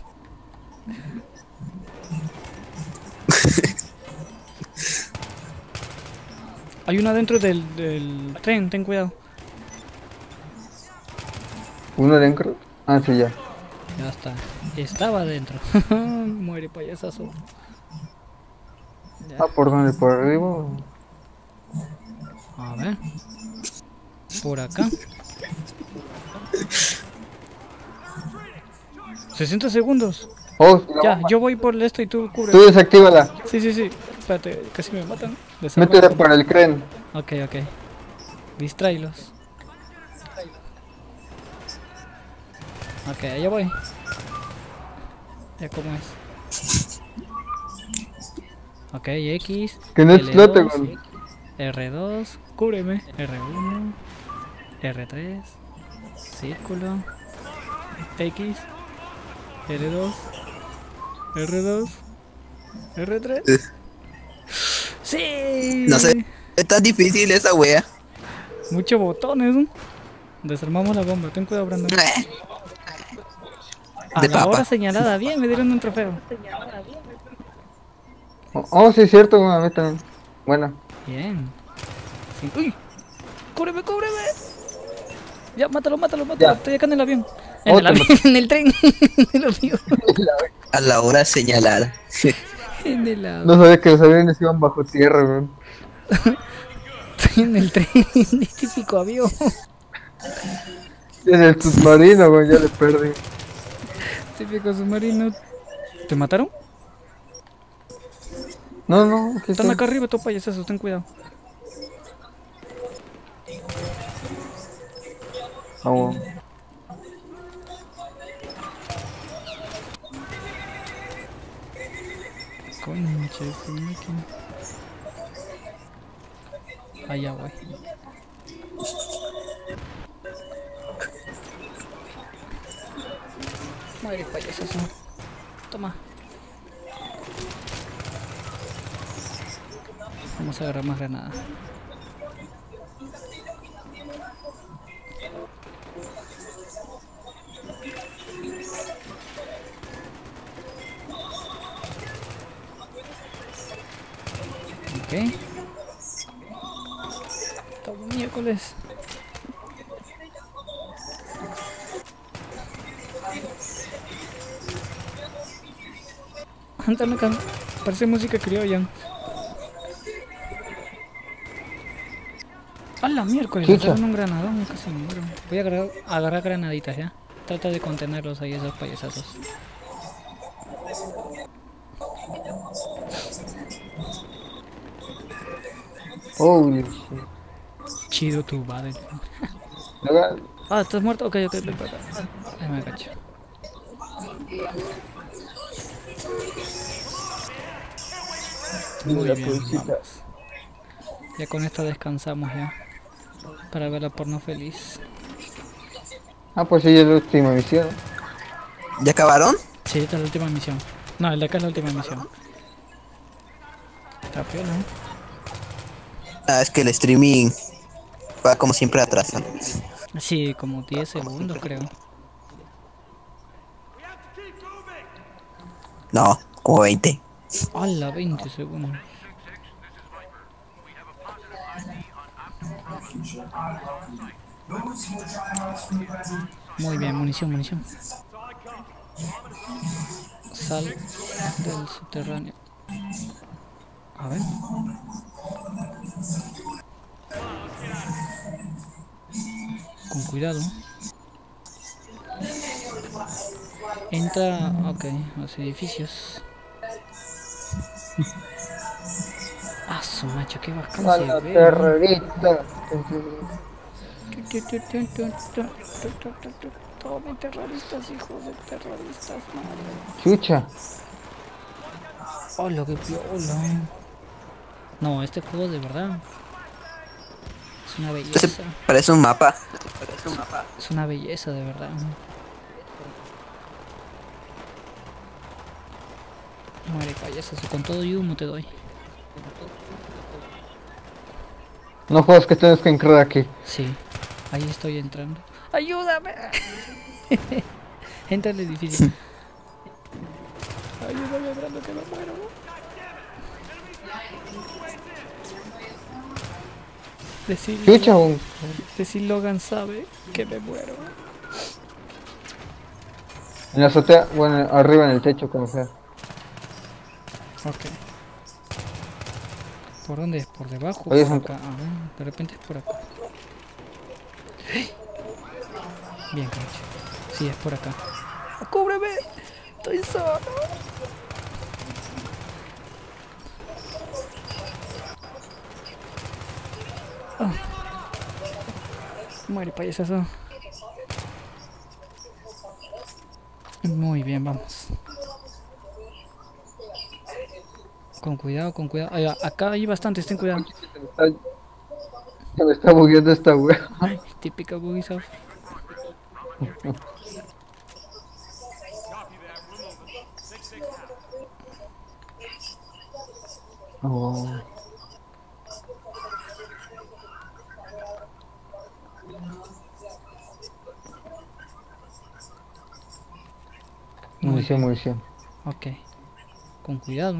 Hay una dentro del, del tren, ten cuidado. ¿Uno dentro? Ah, sí, ya. Ya está. Estaba dentro. Muere payasazo. Ah, ¿por dónde? ¿Por arriba? A ver. Por acá. sesenta segundos. Oh, Ya, yo voy por esto y tú cubres. tú desactívala. Sí, sí, sí. Espérate, casi me matan. Métete por el creen. Ok, ok. Distráelos. Ok, allá voy. Ya cómo es. Ok, X. Que no explote, L dos, güey. R dos, cúbreme. R uno. R tres. Círculo. X. L dos. R dos. R tres. ¡Sí! No sé, es tan difícil esa wea. Muchos botones, ¿no? Desarmamos la bomba. Ten cuidado, Brandon. Eh, A de la hora papa. señalada. Bien, me dieron un trofeo. Oh, oh, sí, es cierto, güey, a mí también. Bueno. Bien. Sí. ¡Uy! ¡Cúbreme, cúbreme! Ya, mátalo, mátalo, mátalo. Ya. Estoy acá en el avión. En Oh, el te avión, en el tren. En el avión. A la hora señalada. En el avión. No sabía que los aviones iban bajo tierra, güey. Estoy en el tren. Típico avión. En el submarino, güey, ya le perdí. Típico submarino. ¿Te mataron? No, no, aquí Están está. acá arriba, topa, payasos, ten cuidado. Ah, bueno. Concha, su máquina. Allá voy. Madre payasos. Toma. Vamos a agarrar más granadas. Ok. Estamos miércoles. Dame can... Parece música criolla. ¡A la miércoles! Le Chicha. echaron un granadón, casi me muero. Voy a agarrar, agarrar granaditas, ¿ya? Trata de contenerlos ahí, esos payasazos. Holy shit. Chido tu badel. Acá- Ah, ¿estás muerto? Ok, ok, ven para acá. Ahí me agacho. Muy la bien, pulsita. vamos. Ya con esto descansamos ya. Para ver la porno feliz. Ah, pues sí, es la última misión. ¿Ya acabaron? Sí, esta es la última misión. No, el de acá es la última misión. Está piola, ¿no? Ah, es que el streaming va como siempre atrasado. Sí, como diez segundos creo. No, como veinte. ¡Hala! veinte segundos. Muy bien, munición, munición. Sal del subterráneo. A ver. Con cuidado. Entra, ok, a los edificios. Ah, su macho, qué bacán A se la ve, ¿no? terrorista. Tomen terroristas, hijos de terroristas, madre. Chucha. Hola, qué piola. No, este juego de verdad es una Entonces belleza. parece un mapa. Es una belleza de verdad. Madre payaso, con todo y humo te doy. No juegas que tienes que entrar aquí. Sí, ahí estoy entrando. ¡Ayúdame! Entra al edificio. Ayúdame, Brando, que me muero. Decir, Chucha, un... decir Logan sabe que me muero. en la azotea, bueno, arriba en el techo, como sea. Ok. ¿Por dónde es? ¿Por debajo? Oye, ¿Por son- acá? Ah, de repente es por acá. Bien, Crouch. Sí, es por acá. ¡Cúbreme! ¡Estoy solo! Ah. Muere, payasazo. Muy bien, vamos. Con cuidado, con cuidado. Ay, acá hay bastantes, ten cuidado. Se me está, se me está bugueando esta wea. Ay, típica Ubisoft. Oh. Muy Munición, bien. munición. Ok. Con cuidado.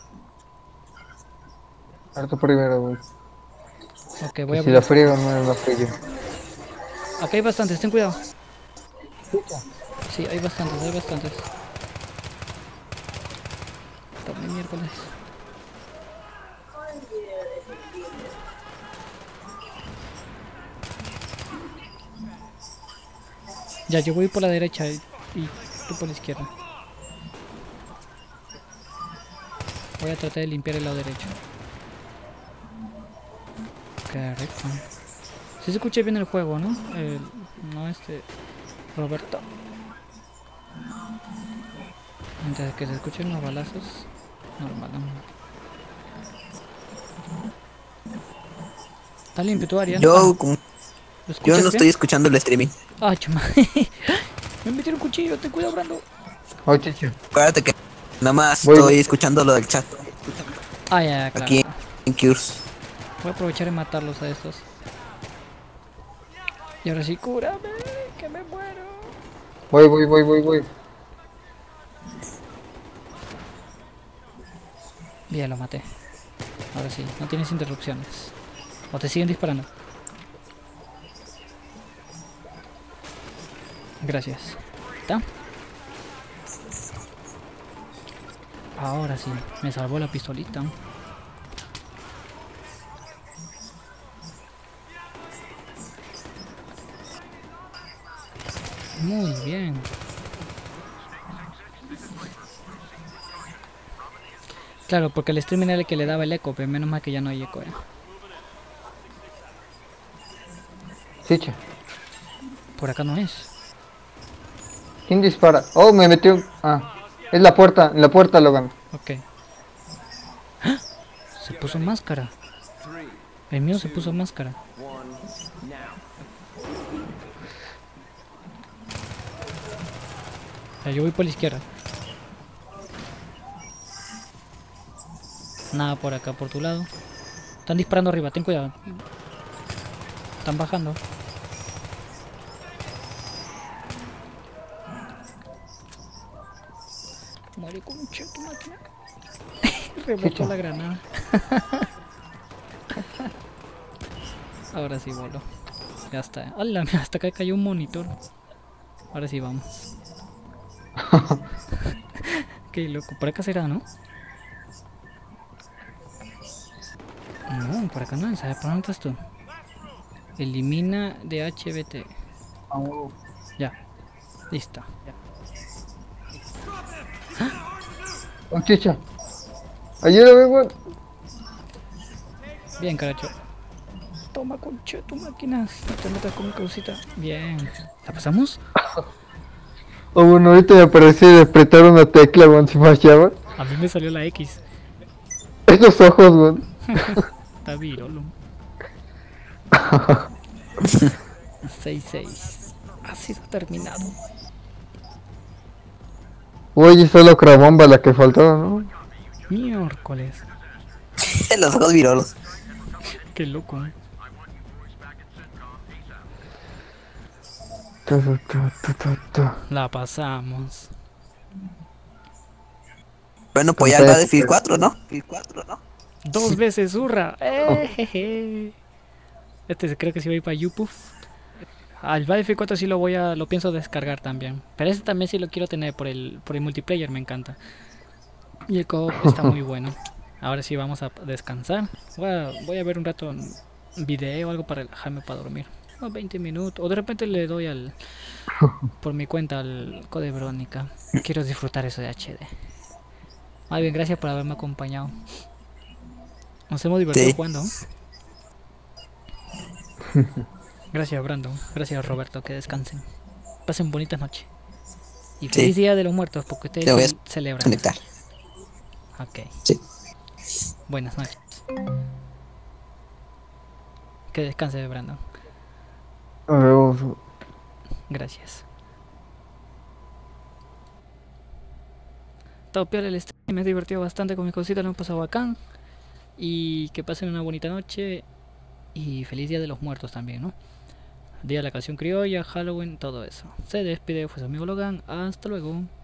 Harto primero, güey. Ok, voy a Si la abrir. friego, no la friego. Acá hay bastantes, ten cuidado. Sí, hay bastantes, hay bastantes. Tome miércoles. Ya, yo voy por la derecha y, y tú por la izquierda. Voy a tratar de limpiar el lado derecho. Qué rico. Si se escucha bien el juego, ¿no? El, no este... Roberto. Mientras que se escuchen los balazos. Normal, ¿no? ¿Está limpio tu área? Yo, Ah, como- ¿lo yo escuchas no estoy bien? escuchando el streaming. Ah, chuma. Me metieron un cuchillo, ten cuidado, Brando. Oh, chicho. Acuérdate que nada más Voy- estoy escuchando lo del chat. Ah, ya, ya, claro. Aquí en Cures. Voy a aprovechar y matarlos a estos. Y ahora sí, cúrame, que me muero. Voy, voy, voy, voy, voy. Bien, lo maté. Ahora sí, no tienes interrupciones. O te siguen disparando. Gracias. ¿Está? Ahora sí, me salvó la pistolita. Muy bien. Claro, porque el streaming era el que le daba el eco, pero menos mal que ya no hay eco. ¿eh? Chicho. Por acá no es. ¿Quién dispara? Oh, me metió. Ah, es la puerta, en la puerta, Logan. Ok. ¡Ah! Se puso máscara. El mío se puso máscara. Ya, yo voy por la izquierda. Nada por acá, por tu lado. Están disparando arriba, ten cuidado. Están bajando. Muere concha tu máquina. Rebotó la granada. Ahora sí voló. Ya está. ¡Hala! Hasta acá cayó un monitor. Ahora sí vamos. Qué loco. Por acá será, ¿no? No, por acá no. ¿Sabes por dónde estás tú? Elimina de H B T. Ya. Listo. Oh, chicha. Ayúdame, güey. Bien, caracho. Toma, concha, tu máquinas. No te metas con mi cosita. Bien. ¿La pasamos? Oh, bueno, ahorita me parecía de apretar una tecla, güey, si fallaba. A mí me salió la X. Esos ojos, güey. Está virolo. seis seis. Ha sido terminado. Oye, solo crabomba la que faltaba, ¿no? Miércoles. Los ojos virolos. Qué loco. ¿eh? Ta, ta, ta, ta, ta, ta. La pasamos. Bueno, pues ya el Battlefield cuatro, ¿no? Battlefield cuatro, ¿no? Dos veces hurra. Eh, jeje. Este creo que sí va a ir para YouTube. Al Battlefield cuatro sí lo voy a, lo pienso descargar también. Pero este también sí lo quiero tener por el, por el multiplayer, me encanta. Y el co-op está muy bueno. Ahora sí vamos a descansar. Voy a, voy a ver un rato un video o algo para relajarme para dormir. Unos veinte minutos. O de repente le doy al por mi cuenta al Code Verónica. Quiero disfrutar eso de H D. Más bien, gracias por haberme acompañado. Nos hemos divertido Sí. jugando. Gracias, Brandon. Gracias, Roberto. Que descansen. Pasen bonitas noches. Y feliz Sí. Día de los Muertos, porque ustedes Te voy a ce- celebran. conectar. Ok. Sí. Buenas noches. Que descanse, Brandon. Nos vemos. Gracias. Todo piola el stream, me he divertido bastante con mis cositas, lo hemos pasado bacán. Y que pasen una bonita noche. Y feliz Día de los Muertos también, ¿no? Día de la Canción Criolla, Halloween, todo eso. Se despide, fue su amigo Logan. Hasta luego.